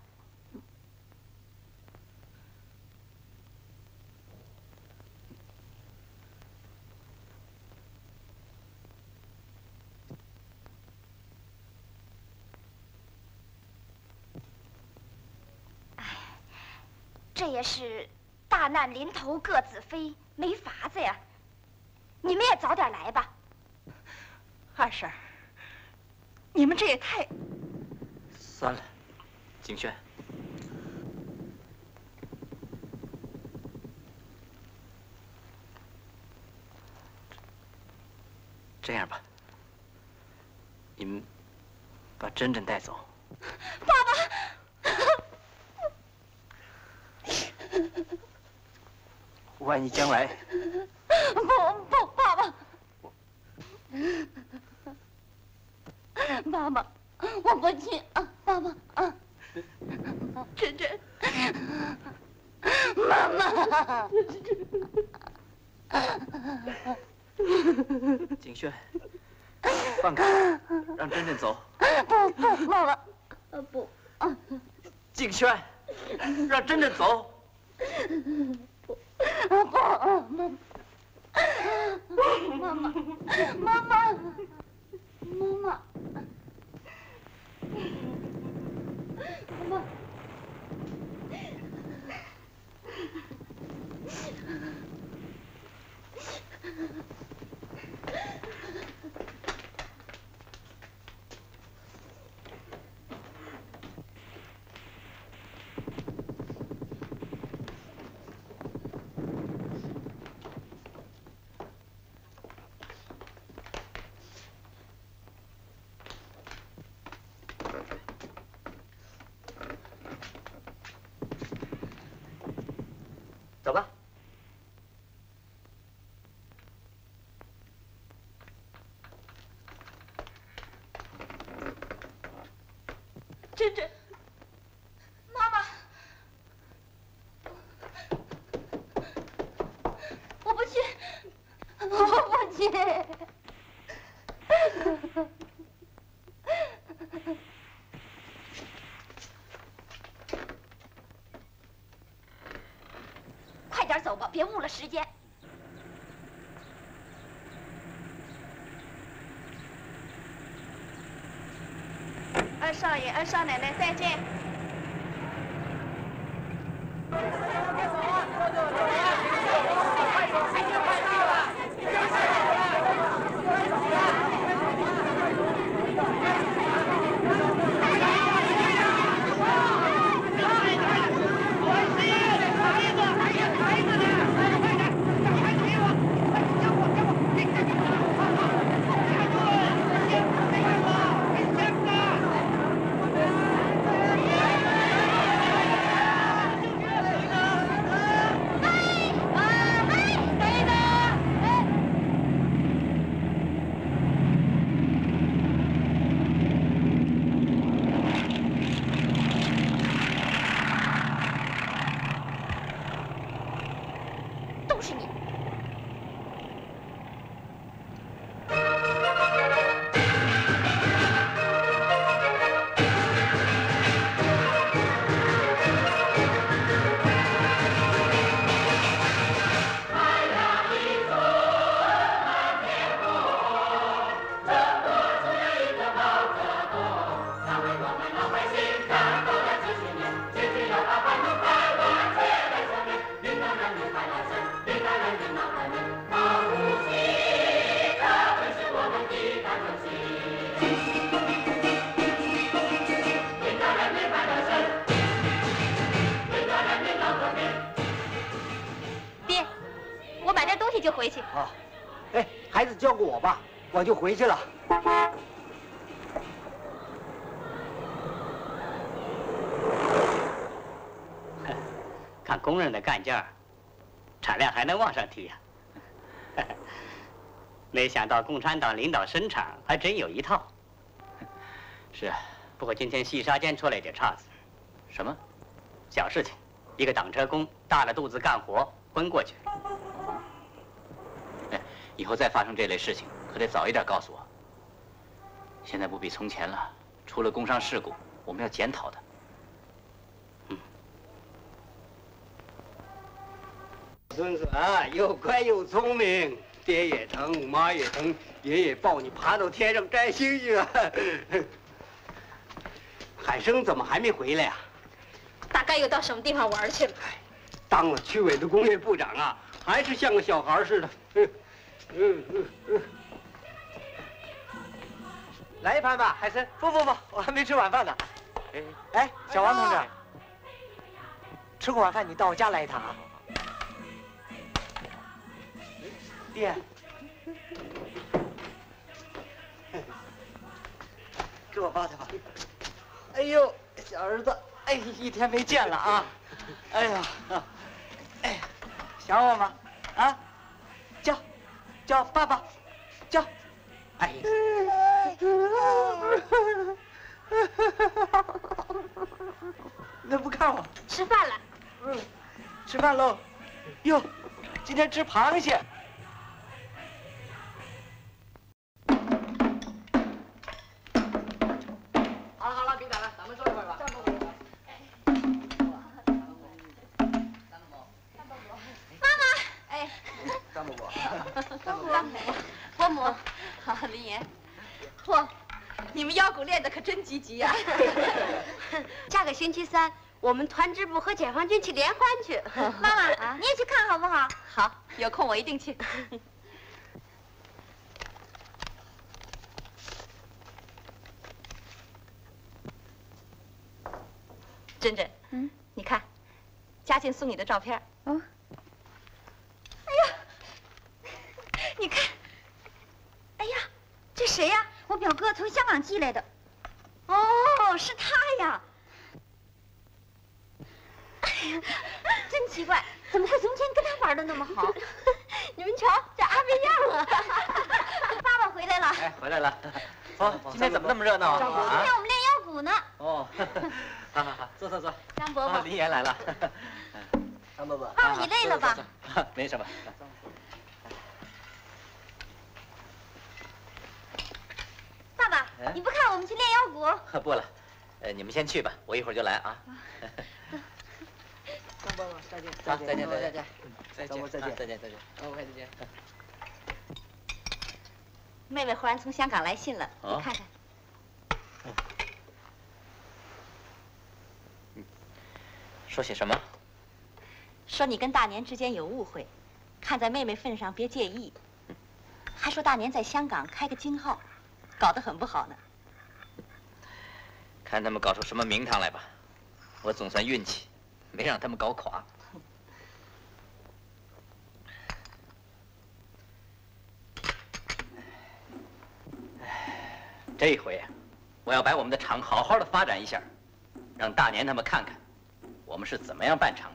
这也是大难临头各自飞，没法子呀。你们也早点来吧。 二婶，你们这也太…… 算了，景轩，这样吧，你们把珍珍带走。 爸爸。 万一将来…… 不不，爸爸，爸爸，我不去啊，爸爸啊，珍珍，妈妈， 景轩，放开，让珍珍走。 不不，爸爸，不啊， 景轩，让珍珍走。 不，妈妈，妈妈，妈妈，妈妈，妈妈。 走吧。 珍珍，妈妈，我不去，我不去。快点走吧，别误了时间。 二少爷、二少奶奶，再见。 就回去。 好，哎，孩子交给我吧，我就回去了。 看工人的干劲，产量还能往上提呀、啊！没想到共产党领导生产还真有一套。是啊，不过今天细沙间出了一点岔子。什么？小事情，一个挡车工大了肚子干活昏过去了。哎，以后再发生这类事情，可得早一点告诉我。现在不比从前了，出了工伤事故，我们要检讨的。嗯。 孙子啊，又乖又聪明，爹也疼，妈也疼，爷爷抱你爬到天上摘星星啊！海生怎么还没回来呀、啊？ 大概又到什么地方玩去了。 当了区委的工业部长啊，还是像个小孩似的。嗯嗯嗯嗯。来一盘吧，海参。不不不，我还没吃晚饭呢。哎哎，小王同志，吃过晚饭你到我家来一趟啊。爹，给我抱抱吧。哎呦，小儿子，哎，一天没见了啊！哎呀，哎，想我吗？啊，叫，叫爸爸，叫。哎呀，那不看我？ 吃饭了。 嗯，吃饭喽。哟，今天吃螃蟹。好了好了，别打了，咱们坐一会儿吧。 妈妈，哎， 张伯伯， 张伯伯，伯母，好，林岩，嚯，你们腰鼓练得可真积极呀！ 下个星期三，我们团支部和解放军去联欢去。 妈妈，你也去看好不好？好，有空我一定去。珍珍，嗯，你看，嘉靖送你的照片。哦。哎呀，你看，哎呀，这谁呀？我表哥从香港寄来的。哦，是他呀。哎呀，真奇怪，怎么他从前跟他玩的那么好？你们瞧，这阿贝样啊！爸爸回来了。 哎，回来了。哦，今天怎么那么热闹啊？ 今天我们练腰鼓呢。 哦，好好好，坐坐坐。 张伯伯， 林岩来了。 张伯伯， 爸，你累了吧？ 没什么。 爸爸，你不看我们去练腰鼓？ 不了，呃，你们先去吧，我一会儿就来啊。 张伯伯，再见。 好，再见，再见， 再见。 再张伯再见， 再见，再见。 张伯再见。 妹妹忽然从香港来信了， 哦、 你看看。 嗯，说些什么？ 说你跟大年之间有误会，看在妹妹份上别介意。还说大年在香港开个金号，搞得很不好呢。 看他们搞出什么名堂来吧，我总算运气，没让他们搞垮。这一回，我要把我们的厂好好的发展一下，让大年他们看看，我们是怎么样办厂的。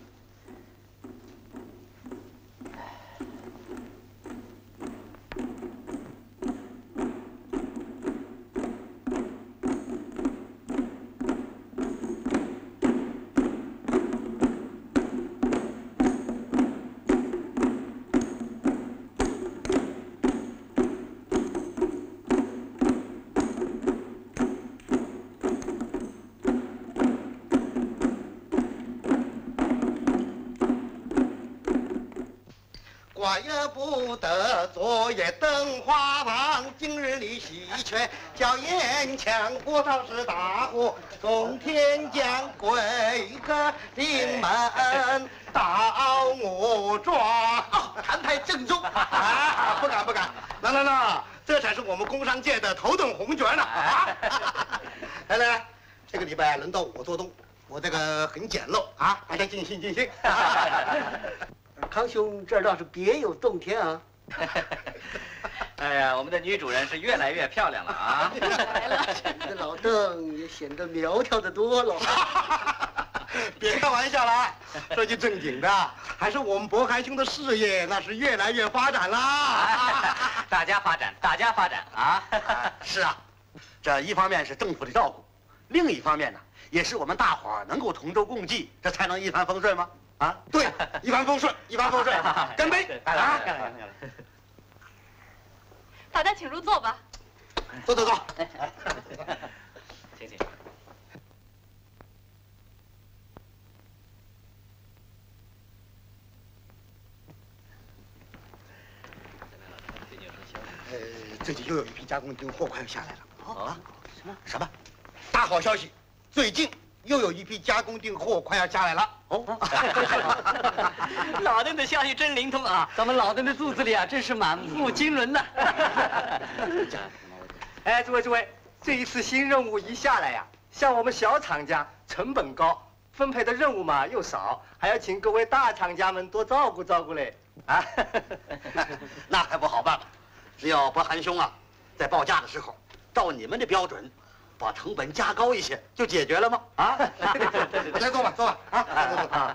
挂也不得，昨夜灯花旁，今日里喜鹊叫烟枪，郭少是大户，从天降贵客临门到我庄。哦，谈判正宗啊！不敢不敢，来来来，这才是我们工商界的头等红角呢！啊！来来来，这个礼拜轮到我做东，我这个很简陋啊，大家尽兴尽兴。康兄，这倒是别有洞天啊！ 哎呀，我们的女主人是越来越漂亮了啊！ 来了，这老邓也显得苗条的多了。别开玩笑了啊！说句正经的，还是我们博涵兄的事业那是越来越发展啦。 大家发展，大家发展啊！ 是啊，这一方面是政府的照顾，另一方面呢，也是我们大伙儿能够同舟共济，这才能一帆风顺吗？啊，对，一帆风顺，一帆风顺，干杯！啊！ 大家请入座吧。 坐坐坐。 请请。 呃，最近又有一批加工订货快要下来了。 哦啊？ 什么？什么？大好消息！最近又有一批加工订货快要下来了。哦， 老邓的消息真灵通啊！咱们老邓的肚子里啊，真是满腹经纶呐。 哎，诸位诸位，这一次新任务一下来呀，像我们小厂家成本高，分配的任务嘛又少，还要请各位大厂家们多照顾照顾嘞。啊， 那还不好办了，只要博涵兄啊，在报价的时候，照你们的标准。把成本加高一些，就解决了吗？啊！来坐吧，坐吧，啊！啊！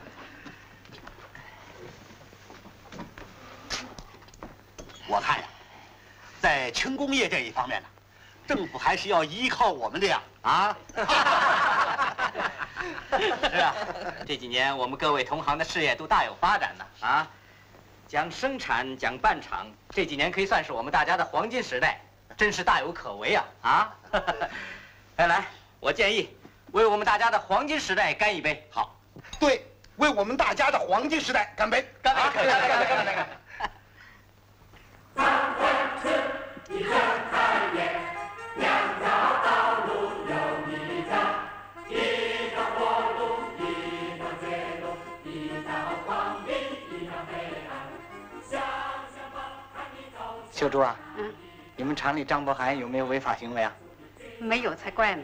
我看呀，在轻工业这一方面呢，政府还是要依靠我们的呀！啊！ 是啊，这几年我们各位同行的事业都大有发展呢。啊，讲生产，讲办厂，这几年可以算是我们大家的黄金时代。真是大有可为啊！啊，来来，我建议为我们大家的黄金时代干一杯。好， 对，为我们大家的黄金时代干杯！ 干杯！干杯！干杯！干杯！干杯！ 三分吃，一睁开眼，两条道路有一条，一条活路，一条绝路，一条光明，一条黑暗。想想吧，看你走。 秀珠啊。 嗯。 你们厂里张伯涵有没有违法行为啊？ 没有才怪呢。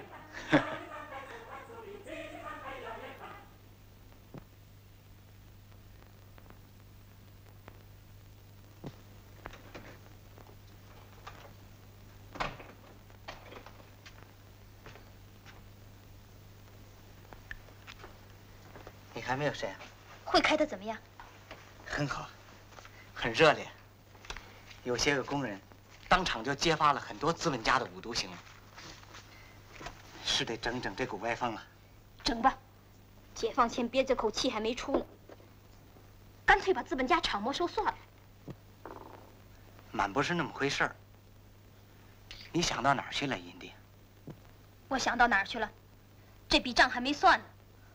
你还没有谁啊？ 会开的怎么样？ 很好，很热烈。有些个工人。当场就揭发了很多资本家的五毒行为。 是得整整这股歪风了。 整吧，解放前憋这口气还没出呢。干脆把资本家厂没收算了。 满不是那么回事儿。你想到哪儿去了，银弟？ 我想到哪儿去了？这笔账还没算呢。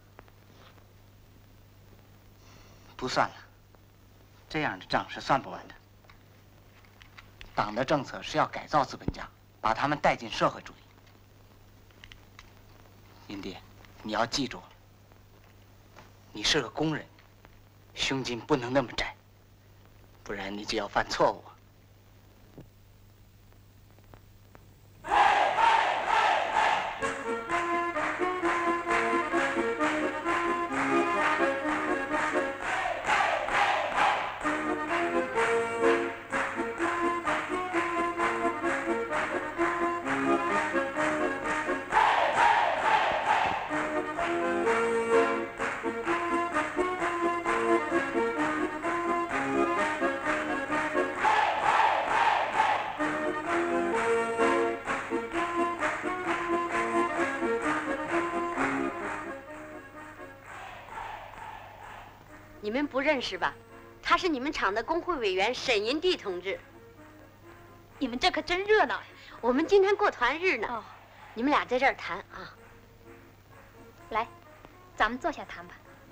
不算了，这样的账是算不完的。党的政策是要改造资本家，把他们带进社会主义。银弟，你要记住，你是个工人，胸襟不能那么窄，不然你就要犯错误。 你们不认识吧？他是你们厂的工会委员沈银娣同志。 你们这可真热闹呀！ 我们今天过团日呢。哦，你们俩在这儿谈啊。 来，咱们坐下谈吧。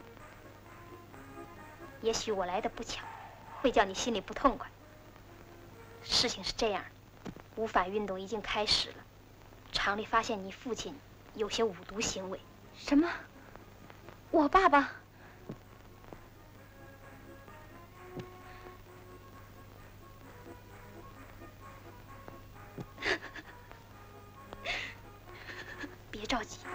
也许我来的不巧，会叫你心里不痛快。事情是这样的，五反运动已经开始了，厂里发现你父亲有些五毒行为。什么？我爸爸？别着急。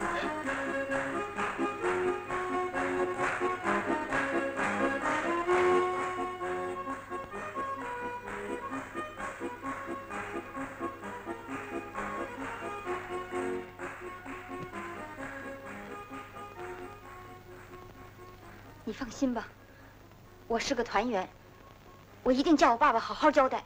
你放心吧，我是个团员，我一定叫我爸爸好好交代。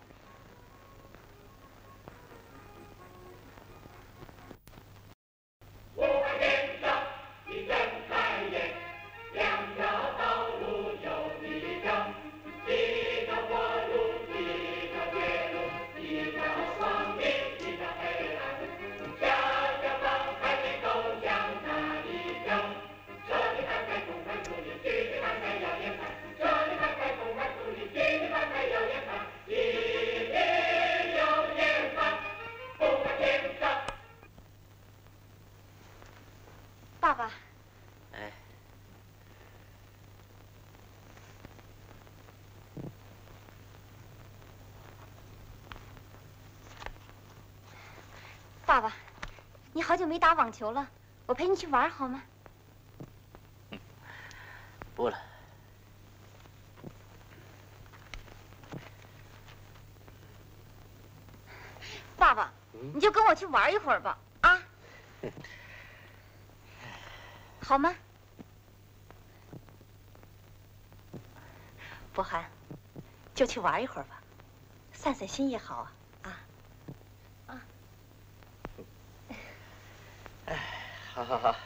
爸爸， 哎， 爸爸，你好久没打网球了，我陪你去玩好吗？ 不了。 爸爸，你就跟我去玩一会儿吧，啊？好吗？ 博涵，就去玩一会儿吧，散散心也好啊。啊。啊。 哎，好好好。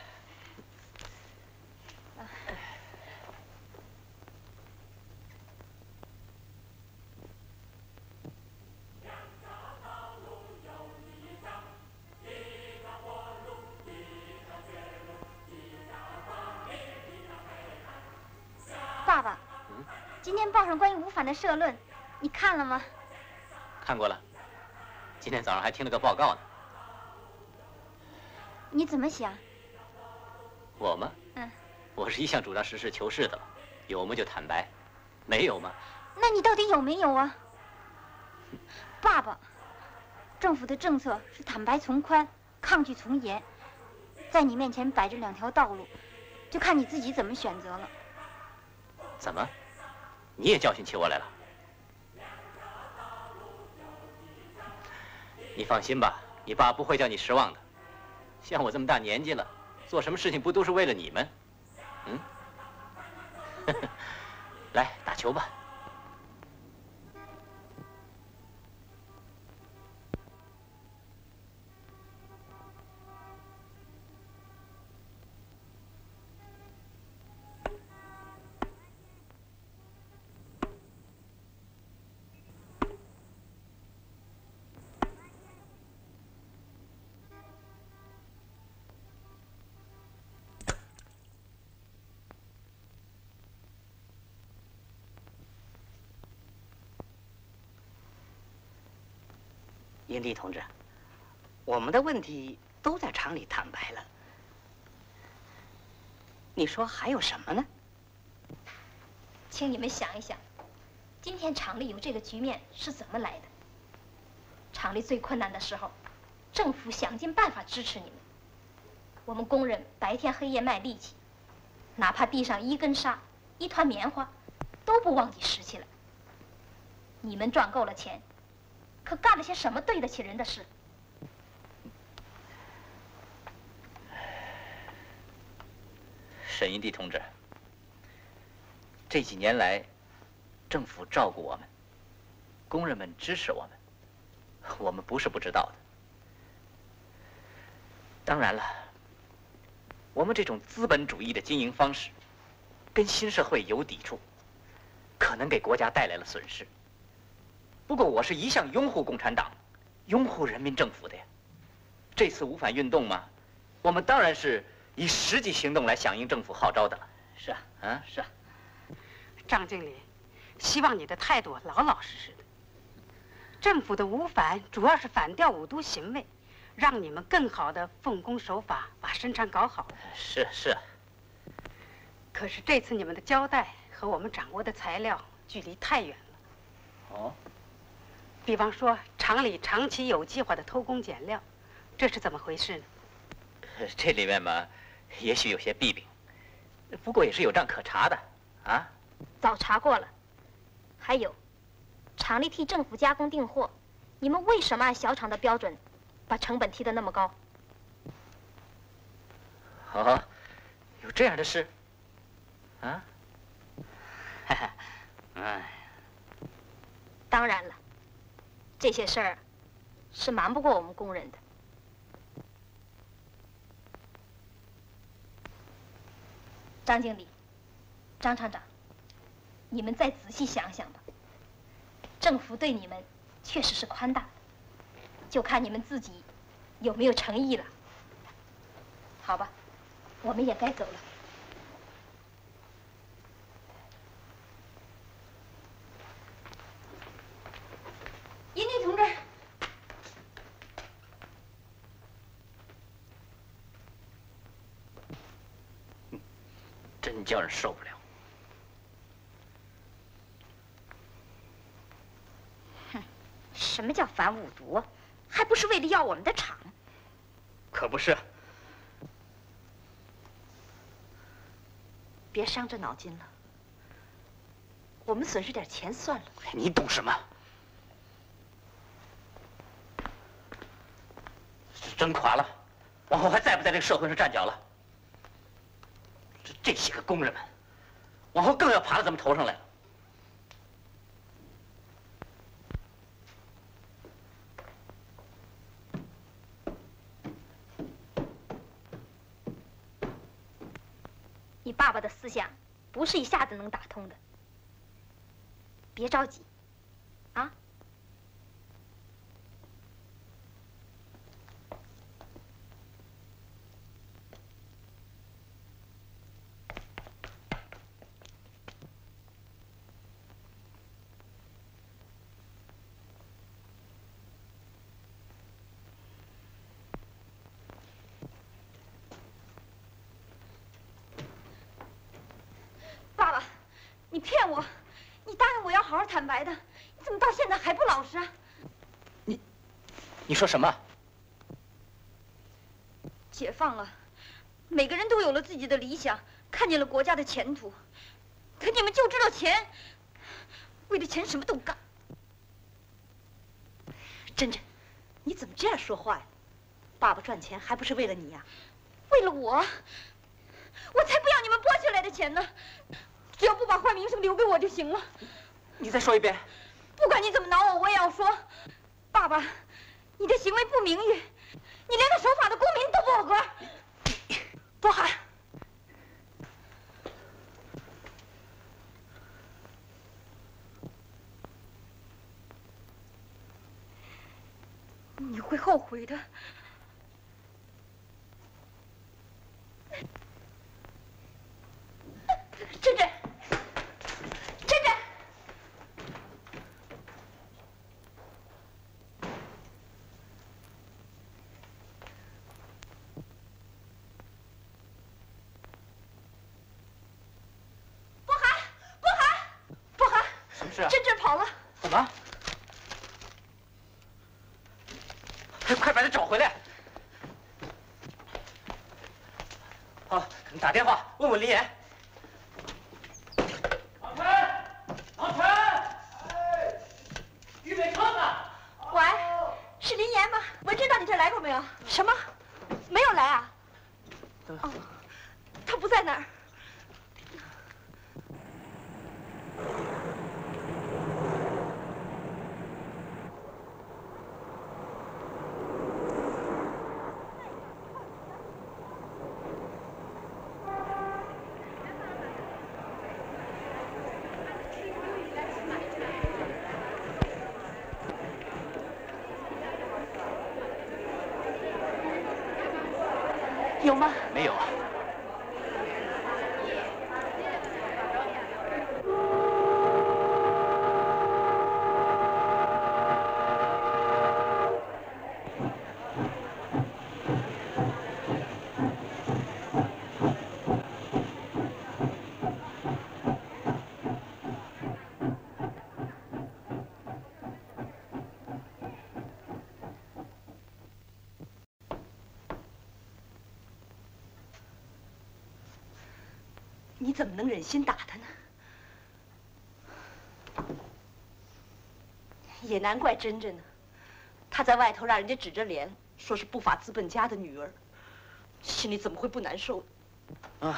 爸爸，今天报上关于吴反的社论，你看了吗？ 看过了，今天早上还听了个报告呢。 你怎么想？ 我吗？ 嗯， 我是一向主张实事求是的，有么就坦白，没有吗？ 那你到底有没有啊？爸爸，政府的政策是坦白从宽，抗拒从严，在你面前摆着两条道路，就看你自己怎么选择了。 怎么，你也教训起我来了？你放心吧，你爸不会叫你失望的。像我这么大年纪了，做什么事情不都是为了你们？嗯，来打球吧。 营地同志，我们的问题都在厂里坦白了，你说还有什么呢？ 请你们想一想，今天厂里有这个局面是怎么来的？厂里最困难的时候，政府想尽办法支持你们，我们工人白天黑夜卖力气，哪怕地上一根沙、一团棉花，都不忘记拾起来。你们赚够了钱，可干了些什么对得起人的事？ 沈营地同志，这几年来，政府照顾我们，工人们支持我们，我们不是不知道的。当然了，我们这种资本主义的经营方式，跟新社会有抵触，可能给国家带来了损失。不过我是一向拥护共产党、拥护人民政府的呀。这次五反运动嘛，我们当然是以实际行动来响应政府号召的了。 是啊， 啊， 是啊。 张经理，希望你的态度老老实实的。政府的五反主要是反调五都行为，让你们更好的奉公守法，把生产搞好。 是是。 可是这次你们的交代和我们掌握的材料距离太远了。 哦。 比方说，厂里长期有计划的偷工减料，这是怎么回事呢？ 这里面嘛，也许有些弊病，不过也是有账可查的，啊。 早查过了。还有，厂里替政府加工订货，你们为什么按小厂的标准，把成本提得那么高？ 哦，有这样的事？啊？ 哈哈，哎。 当然了，这些事儿是瞒不过我们工人的。张经理，张厂长，你们再仔细想想吧。政府对你们确实是宽大的，就看你们自己有没有诚意了。好吧，我们也该走了。营地同志。 真叫人受不了。 哼，什么叫反五毒啊？还不是为了要我们的厂？ 可不是。 别伤着脑筋了，我们损失点钱算了。 你懂什么？真垮了，往后还在不在这个社会上站脚了？这这些个工人们，往后更要爬到咱们头上来了。 你爸爸的思想不是一下子能打通的。别着急，啊？爸爸，你骗我！你答应我要好好坦白的，你怎么到现在还不老实啊？ 你，你说什么？ 解放了，每个人都有了自己的理想，看见了国家的前途，可你们就知道钱，为了钱什么都干。 珍珍，你怎么这样说话呀？爸爸赚钱还不是为了你呀？ 为了我，我才不要你们剥削来的钱呢！只要不把坏名声留给我就行了。 你再说一遍。 不管你怎么挠我，我也要说，爸爸，你的行为不名誉，你连个守法的公民都不合格。 波涵， 你会后悔的。珍珍，珍珍， 事啊？ 珍珍跑了。 怎么？快把他找回来！好，你打电话问问林岩。 王晨，王晨，哎，于北康啊！ 喂，是林岩吗？文珍到你这儿来过没有？什么？没有来啊？哦，他不在那儿。有吗？ 没有啊。 你怎么能忍心打他呢？也难怪珍珍呢，她在外头让人家指着脸说是不法资本家的女儿，心里怎么会不难受？ 啊，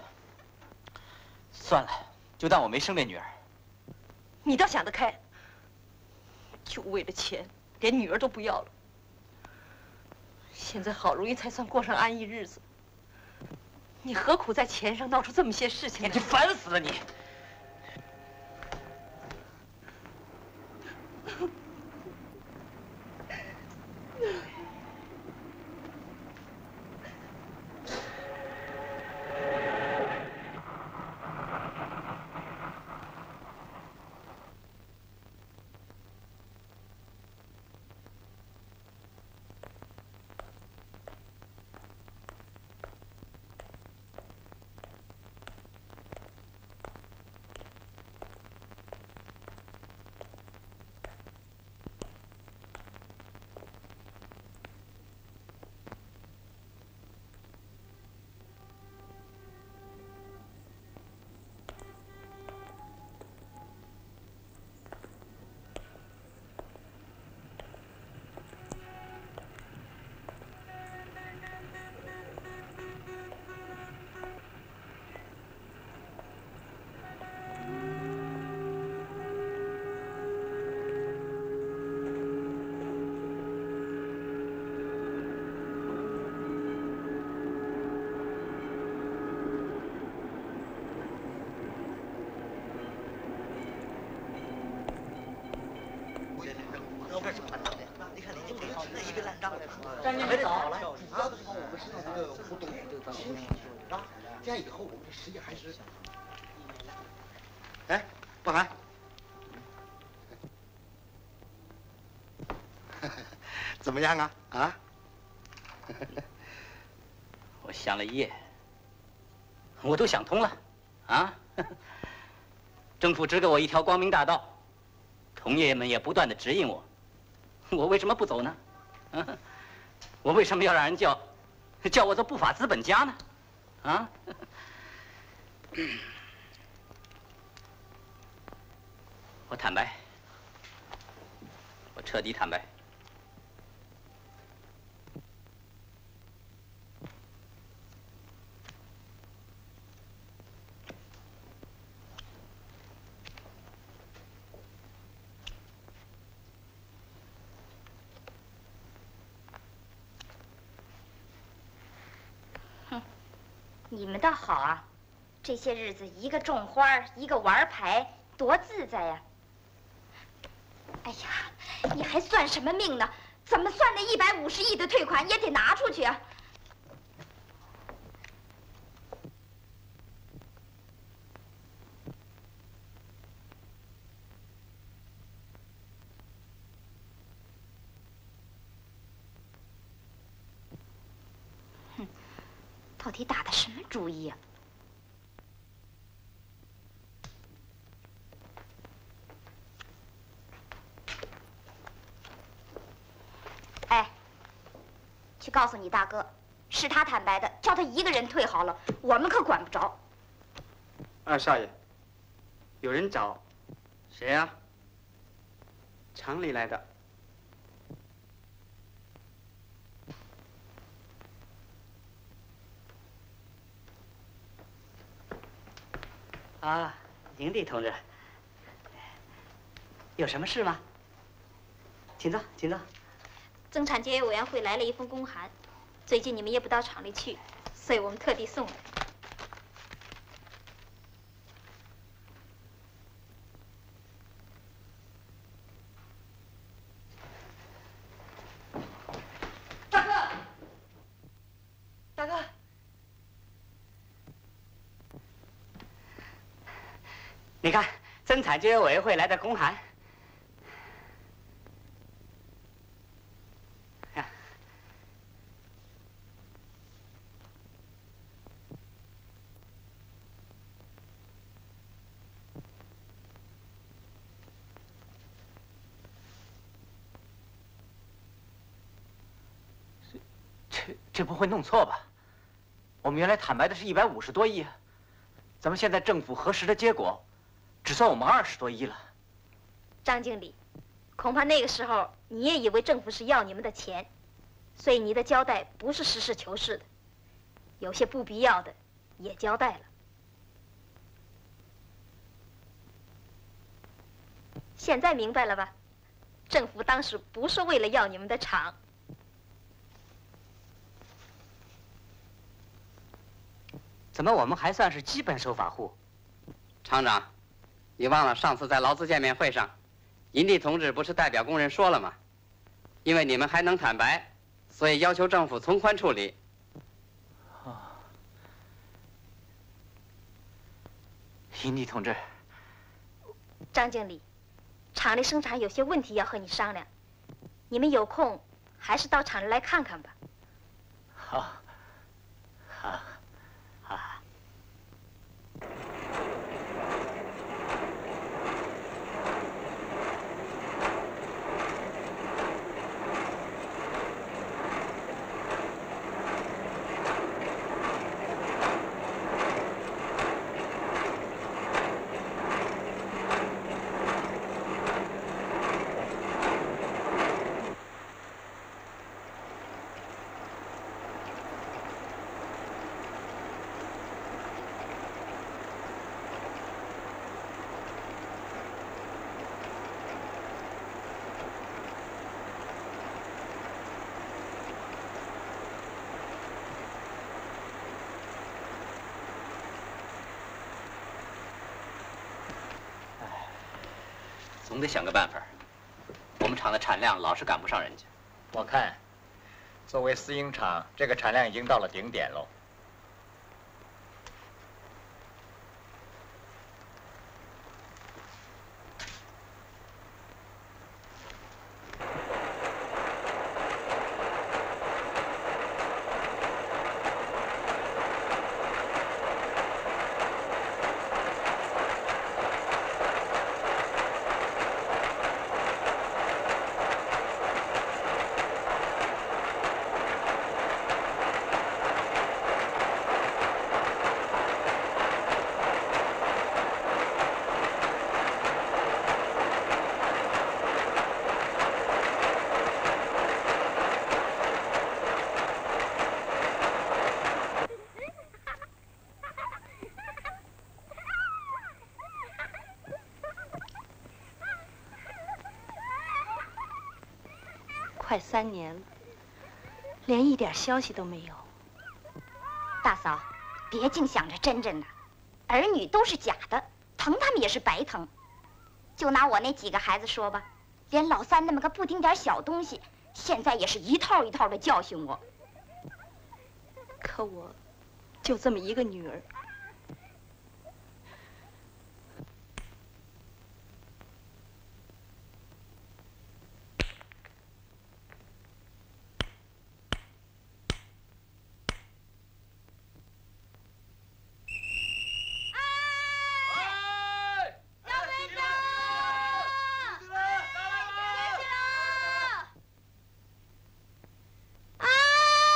算了，就当我没生这女儿。 你倒想得开，就为了钱，连女儿都不要了。现在好容易才算过上安逸日子。你何苦在钱上闹出这么些事情？ 你烦死了你！ 战略没早了，主要的地方我们是在这个互动这个清平啊，这样以后我们的事业还是。哎，不涵，怎么样啊？啊？ 我想了一夜，我都想通了，啊！政府指给我一条光明大道，同业们也不断的指引我，我为什么不走呢？啊！我为什么要让人叫叫我做不法资本家呢？啊！我坦白，我彻底坦白。 你们倒好啊，这些日子一个种花，一个玩牌，多自在呀！哎呀，你还算什么命呢？怎么算那一百五十亿的退款也得拿出去啊？哼，到底打的什么主意啊？ 告诉你大哥，是他坦白的，叫他一个人退好了，我们可管不着。 二少爷，有人找，谁呀、啊？厂里来的。 啊，营地同志，有什么事吗？请坐，请坐。 增产节约委员会来了一封公函，最近你们也不到厂里去，所以我们特地送来。 大哥，大哥。 你看，增产节约委员会来的公函。呀， 这这不会弄错吧？我们原来坦白的是一百五十多亿啊，咱们现在政府核实的结果。 只算我们二十多亿了， 张经理，恐怕那个时候你也以为政府是要你们的钱，所以你的交代不是实事求是的，有些不必要的也交代了。现在明白了吧？政府当时不是为了要你们的厂。 怎么我们还算是基本守法户？ 厂长。 你忘了上次在劳资见面会上，营地同志不是代表工人说了吗？因为你们还能坦白，所以要求政府从宽处理。 啊，营地同志， 张经理，厂里生产有些问题要和你商量，你们有空还是到厂里来看看吧。 好，好，好。 总得想个办法。我们厂的产量老是赶不上人家。 我看，作为私营厂，这个产量已经到了顶点喽。 快三年了，连一点消息都没有。 大嫂，别净想着真真的，儿女都是假的，疼他们也是白疼。就拿我那几个孩子说吧，连老三那么个不丁点小东西，现在也是一套一套的教训我。 可我，就这么一个女儿。 啊！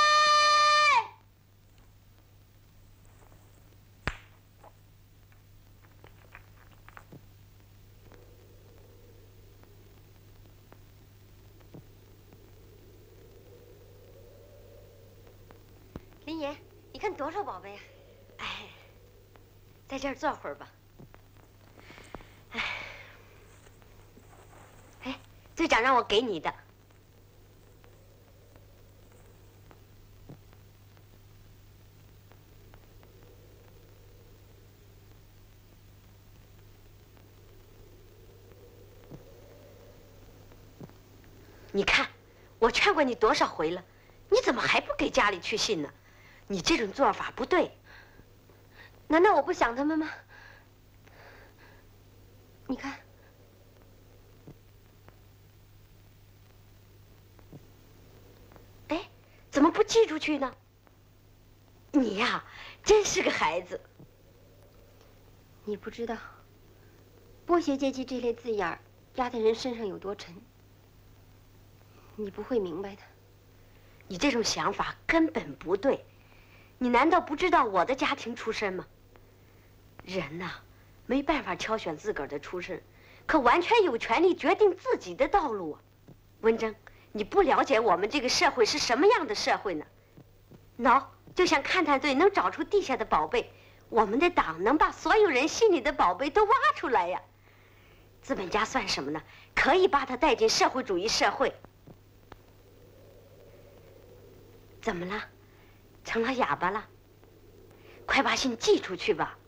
云岩，你看多少宝贝啊！哎，在这儿坐会儿吧。哎，哎，队长让我给你的。你看，我劝过你多少回了，你怎么还不给家里去信呢？你这种做法不对。难道我不想他们吗？你看，哎，怎么不寄出去呢？你呀，真是个孩子。你不知道，剥削阶级这类字眼儿压在人身上有多沉。你不会明白的，你这种想法根本不对。你难道不知道我的家庭出身吗？人呐，没办法挑选自个儿的出身，可完全有权利决定自己的道路啊。文征，你不了解我们这个社会是什么样的社会呢？喏，就像勘探队能找出地下的宝贝，我们的党能把所有人心里的宝贝都挖出来呀。资本家算什么呢？可以把他带进社会主义社会。怎么了？成了哑巴了？快把信寄出去吧。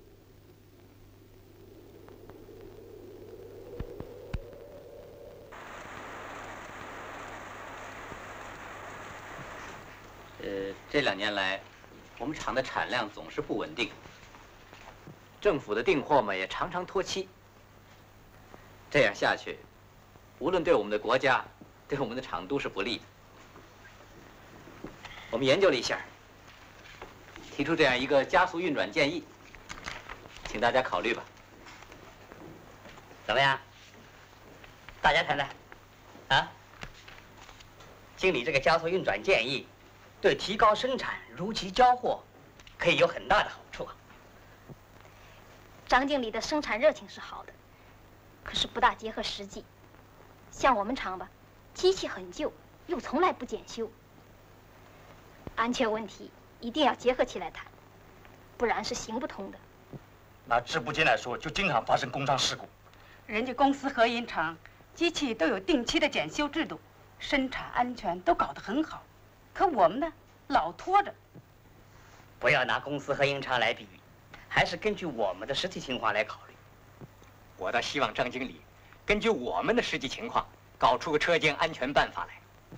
呃，这两年来，我们厂的产量总是不稳定，政府的订货嘛也常常拖期。这样下去，无论对我们的国家，对我们的厂都是不利的。我们研究了一下，提出这样一个加速运转建议，请大家考虑吧。 怎么样？大家谈谈。啊？经理这个加速运转建议，对提高生产、如期交货，可以有很大的好处啊。 张经理的生产热情是好的，可是不大结合实际。像我们厂吧，机器很旧，又从来不检修。安全问题一定要结合起来谈，不然是行不通的。 拿织布间来说，就经常发生工伤事故。 人家公司合营厂机器都有定期的检修制度，生产安全都搞得很好，可我们呢，老拖着。 不要拿公司合营厂来比喻，还是根据我们的实际情况来考虑。 我倒希望张经理根据我们的实际情况，搞出个车间安全办法来。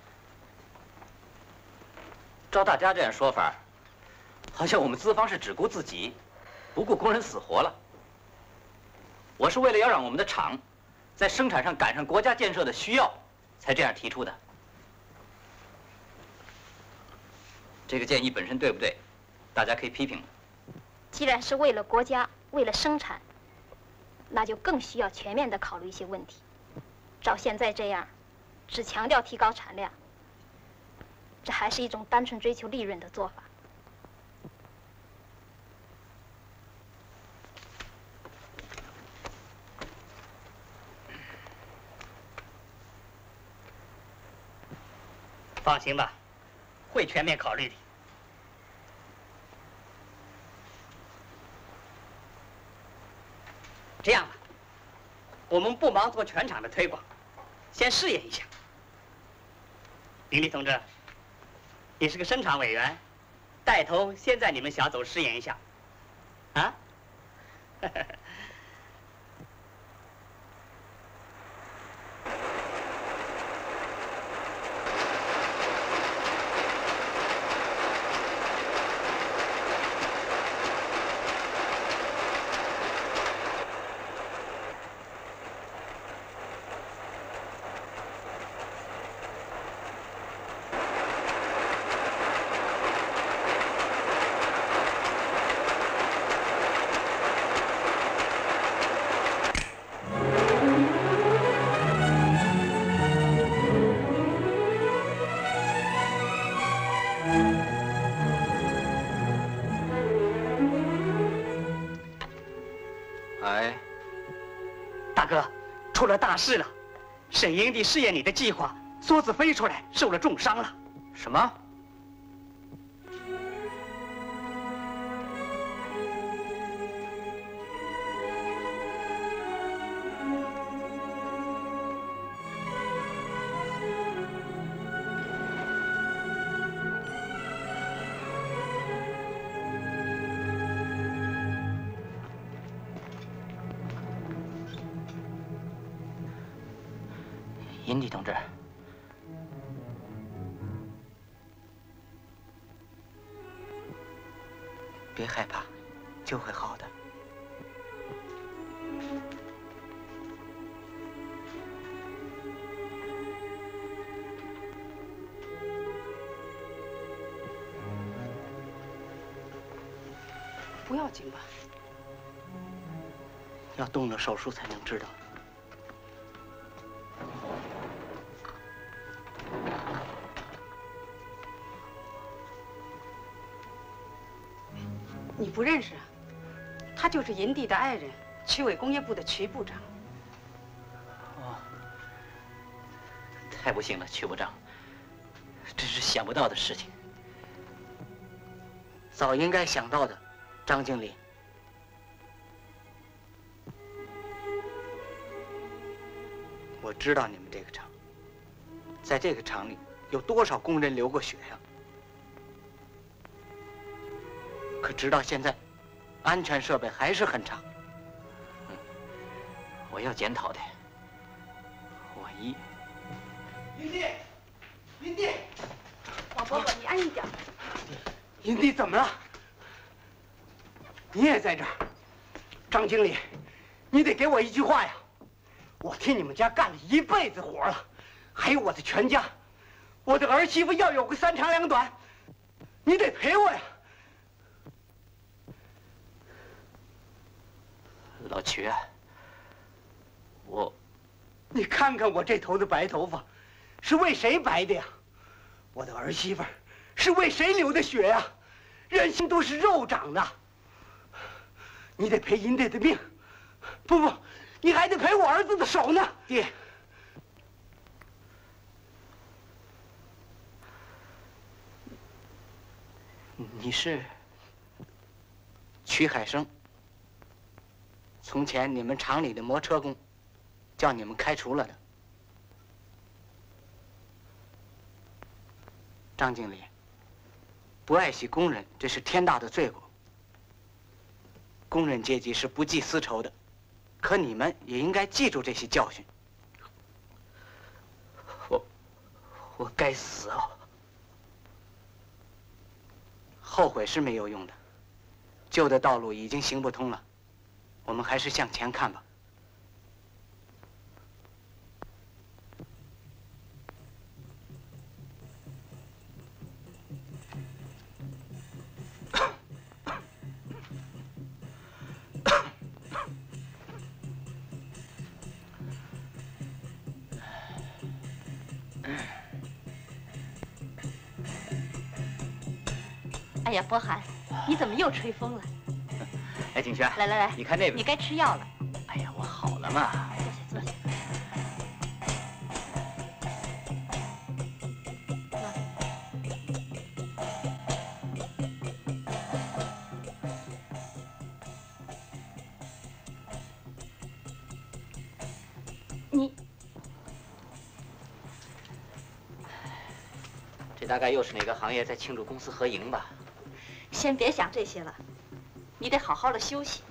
照大家这样说法，好像我们资方是只顾自己，不顾工人死活了。我是为了要让我们的厂在生产上赶上国家建设的需要，才这样提出的。这个建议本身对不对？大家可以批评。 既然是为了国家，为了生产，那就更需要全面地考虑一些问题。照现在这样，只强调提高产量，这还是一种单纯追求利润的做法。 放心吧，会全面考虑的。这样吧，我们不忙做全场的推广，先试验一下。林立同志，你是个生产委员，带头先在你们小组试验一下，啊？出了大事了！沈营地试验你的计划，梭子飞出来，受了重伤了。 什么？ 银帝同志， 别害怕，就会好的。 不要紧吧？ 要动了手术才能知道。 你不认识啊？他就是银帝的爱人，区委工业部的瞿部长。 哦，太不幸了，瞿部长，真是想不到的事情。 早应该想到的，张经理。我知道你们这个厂，在这个厂里有多少工人流过血呀？可直到现在，安全设备还是很差。 嗯，我要检讨的。我一…… 银帝，银帝， 王伯伯，你安一点。 银帝怎么了？你也在这儿，张经理，你得给我一句话呀！我替你们家干了一辈子活了，还有我的全家，我的儿媳妇要有个三长两短，你得陪我呀！ 老瞿，我…… 你看看我这头的白头发，是为谁白的呀？我的儿媳妇是为谁流的血呀？人心都是肉长的，你得赔银帝的命，不不，你还得赔我儿子的手呢，爹。你是瞿海生。从前你们厂里的磨车工，叫你们开除了的。张经理，不爱惜工人，这是天大的罪过。工人阶级是不计私仇的，可你们也应该记住这些教训。我，我该死啊！后悔是没有用的，旧的道路已经行不通了。我们还是向前看吧。 哎呀，伯涵，你怎么又吹风了？ 哎，景轩， 来来来， 你看那边。 你该吃药了。 哎呀，我好了嘛。 坐下坐下。你， 这大概又是哪个行业在庆祝公司合营吧？ 先别想这些了。你得好好的休息。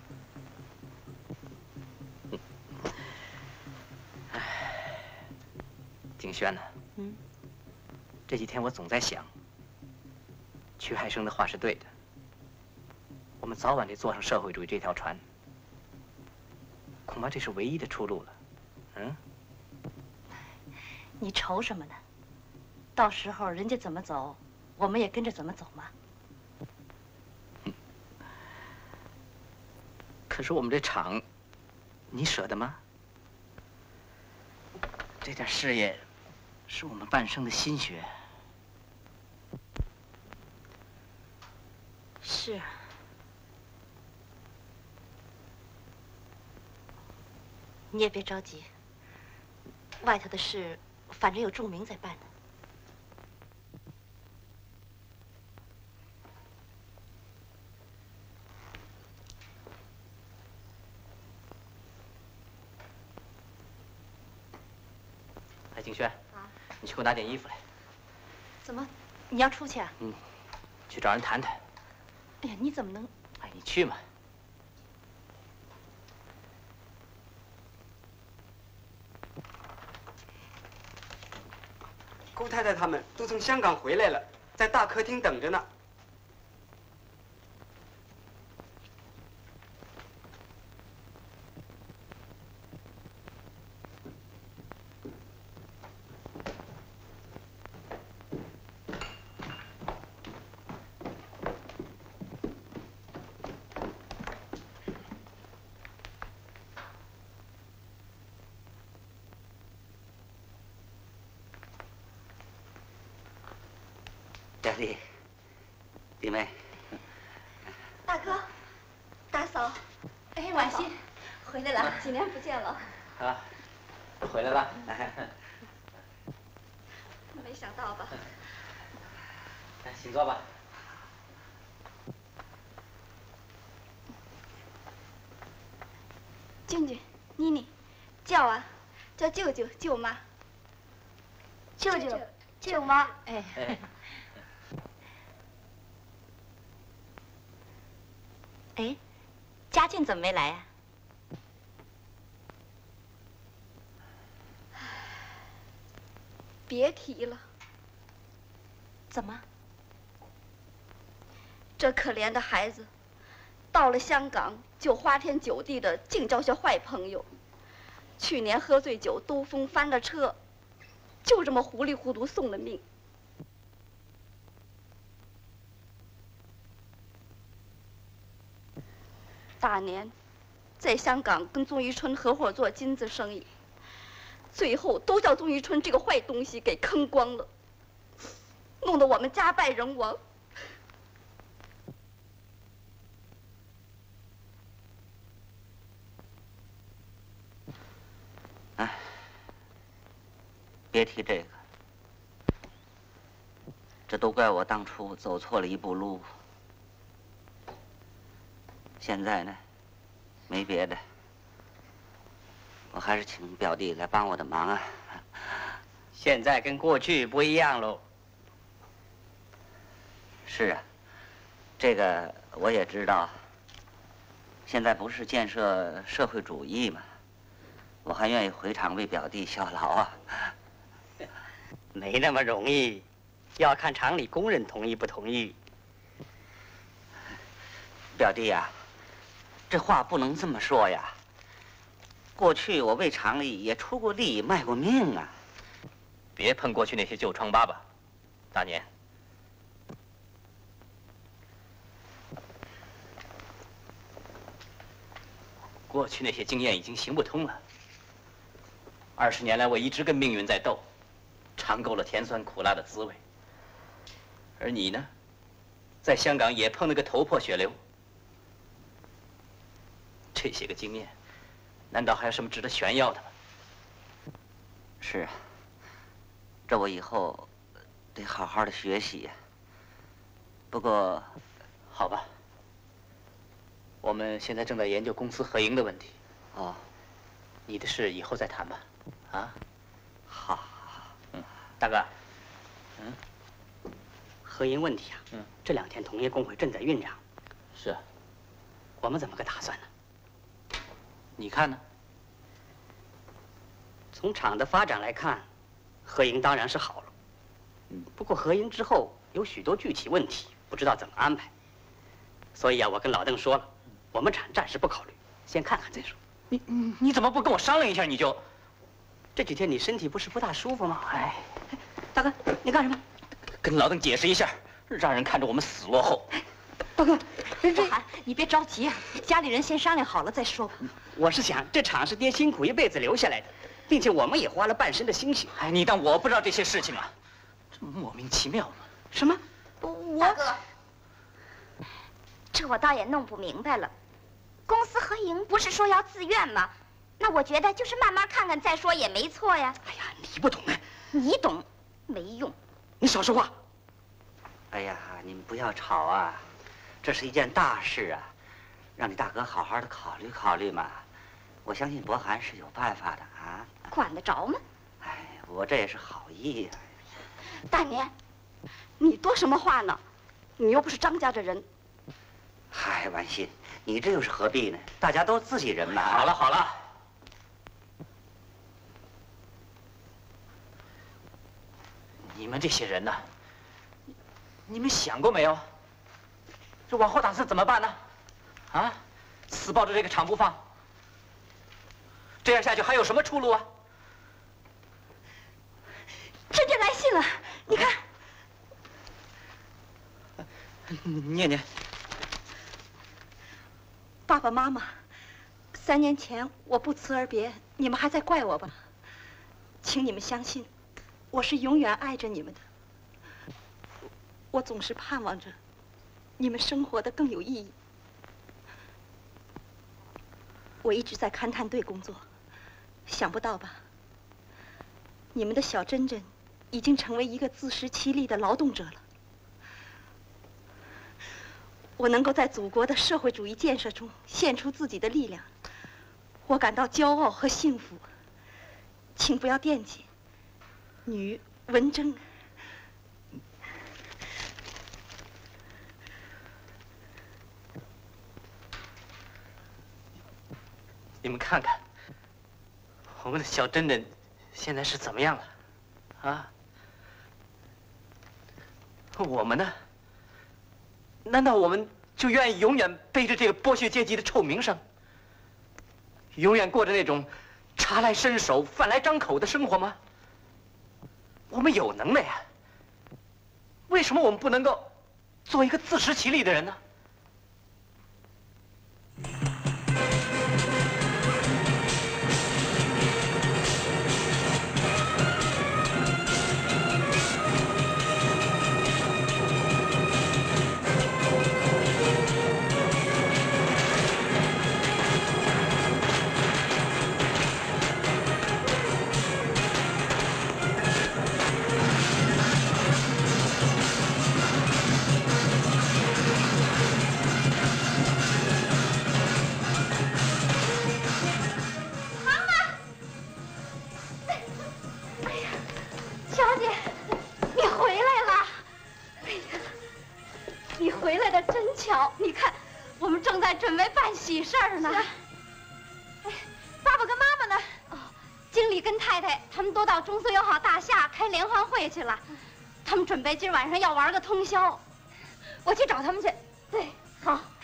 唉，景轩呢？嗯。这几天我总在想，瞿海生的话是对的，我们早晚得坐上社会主义这条船。恐怕这是唯一的出路了。嗯。 你愁什么呢？到时候人家怎么走，我们也跟着怎么走嘛。 可是我们这厂，你舍得吗？这点事业，是我们半生的心血。 是。你也别着急，外头的事，反正有仲明在办呢。 哎，景轩，啊，你去给我拿点衣服来。 怎么，你要出去啊？ 嗯，去找人谈谈。 哎呀，你怎么能…… 哎，你去嘛。 顾太太他们都从香港回来了，在大客厅等着呢。 表弟，弟妹， 大哥，大嫂，哎，婉欣，回来了，几年不见了。 啊，回来了。 没想到吧？ 来，请坐吧。 俊俊，妮妮，叫啊，叫舅舅、舅妈。舅舅、舅妈，哎。 哎。 哎，嘉俊怎么没来呀？ 别提了。 怎么？ 这可怜的孩子，到了香港就花天酒地的，净交些坏朋友。去年喝醉酒兜风翻了车，就这么糊里糊涂送了命。大年，在香港跟宗一春合伙做金子生意，最后都叫宗一春这个坏东西给坑光了，弄得我们家败人亡。 哎，别提这个，这都怪我当初走错了一步路。现在呢，没别的，我还是请表弟来帮我的忙啊。 现在跟过去不一样喽。 是啊，这个我也知道。现在不是建设社会主义嘛，我还愿意回厂为表弟效劳啊。 没那么容易，要看厂里工人同意不同意。 表弟呀、啊。这话不能这么说呀！过去我为厂里也出过力，卖过命啊！ 别碰过去那些旧疮疤吧，大年。过去那些经验已经行不通了。二十年来，我一直跟命运在斗，尝够了甜酸苦辣的滋味。而你呢，在香港也碰了个头破血流。这些个经验，难道还有什么值得炫耀的吗？ 是啊，这我以后得好好的学习呀。不过， 好吧，我们现在正在研究公司合营的问题。 哦， 你的事以后再谈吧。啊， 好，好， 嗯， 大哥，嗯，合营问题啊，嗯，这两天同业工会正在酝酿。 是啊， 我们怎么个打算呢？ 你看呢？ 从厂的发展来看，合营当然是好了。嗯，不过合营之后有许多具体问题，不知道怎么安排。所以啊，我跟老邓说了，我们厂暂时不考虑，先看看再说。 你你你怎么不跟我商量一下？你就这几天你身体不是不大舒服吗？哎，大哥，你干什么？ 跟老邓解释一下，让人看着我们死落后。 大哥，不涵，你别着急啊，家里人先商量好了再说吧。 我是想，这厂是爹辛苦一辈子留下来的，并且我们也花了半生的心血。 哎，你当我不知道这些事情啊？这莫名其妙嘛。 什么？ 我大哥，这我倒也弄不明白了。公私合营不是说要自愿吗？那我觉得就是慢慢看看再说也没错呀。 哎呀，你不懂啊！ 你懂，没用。 你少说话。 哎呀，你们不要吵啊！这是一件大事啊，让你大哥好好的考虑考虑嘛。我相信伯涵是有办法的啊。 管得着吗？ 哎，我这也是好意啊。 大年，你多什么话呢？你又不是张家的人。 嗨，婉欣，你这又是何必呢？大家都自己人嘛。 好了好了， 们这些人呢，你们想过没有？这往后打算怎么办呢？啊，死抱着这个厂不放，这样下去还有什么出路啊？ 真真来信了，你看。 念念。 爸爸妈妈，三年前我不辞而别，你们还在怪我吧？请你们相信，我是永远爱着你们的。我总是盼望着你们生活的更有意义。我一直在勘探队工作，想不到吧？你们的小珍珍已经成为一个自食其力的劳动者了。我能够在祖国的社会主义建设中献出自己的力量，我感到骄傲和幸福。请不要惦记，女文征。 你们看看，我们的小珍珍现在是怎么样了？啊？我们呢？难道我们就愿意永远背着这个剥削阶级的臭名声，永远过着那种茶来伸手、饭来张口的生活吗？我们有能耐呀，为什么我们不能够做一个自食其力的人呢？ 你看，我们正在准备办喜事儿呢。哎，爸爸跟妈妈呢？哦，经理跟太太他们都到中苏友好大厦开联欢会去了，他们准备今晚上要玩个通宵。我去找他们去。对，好。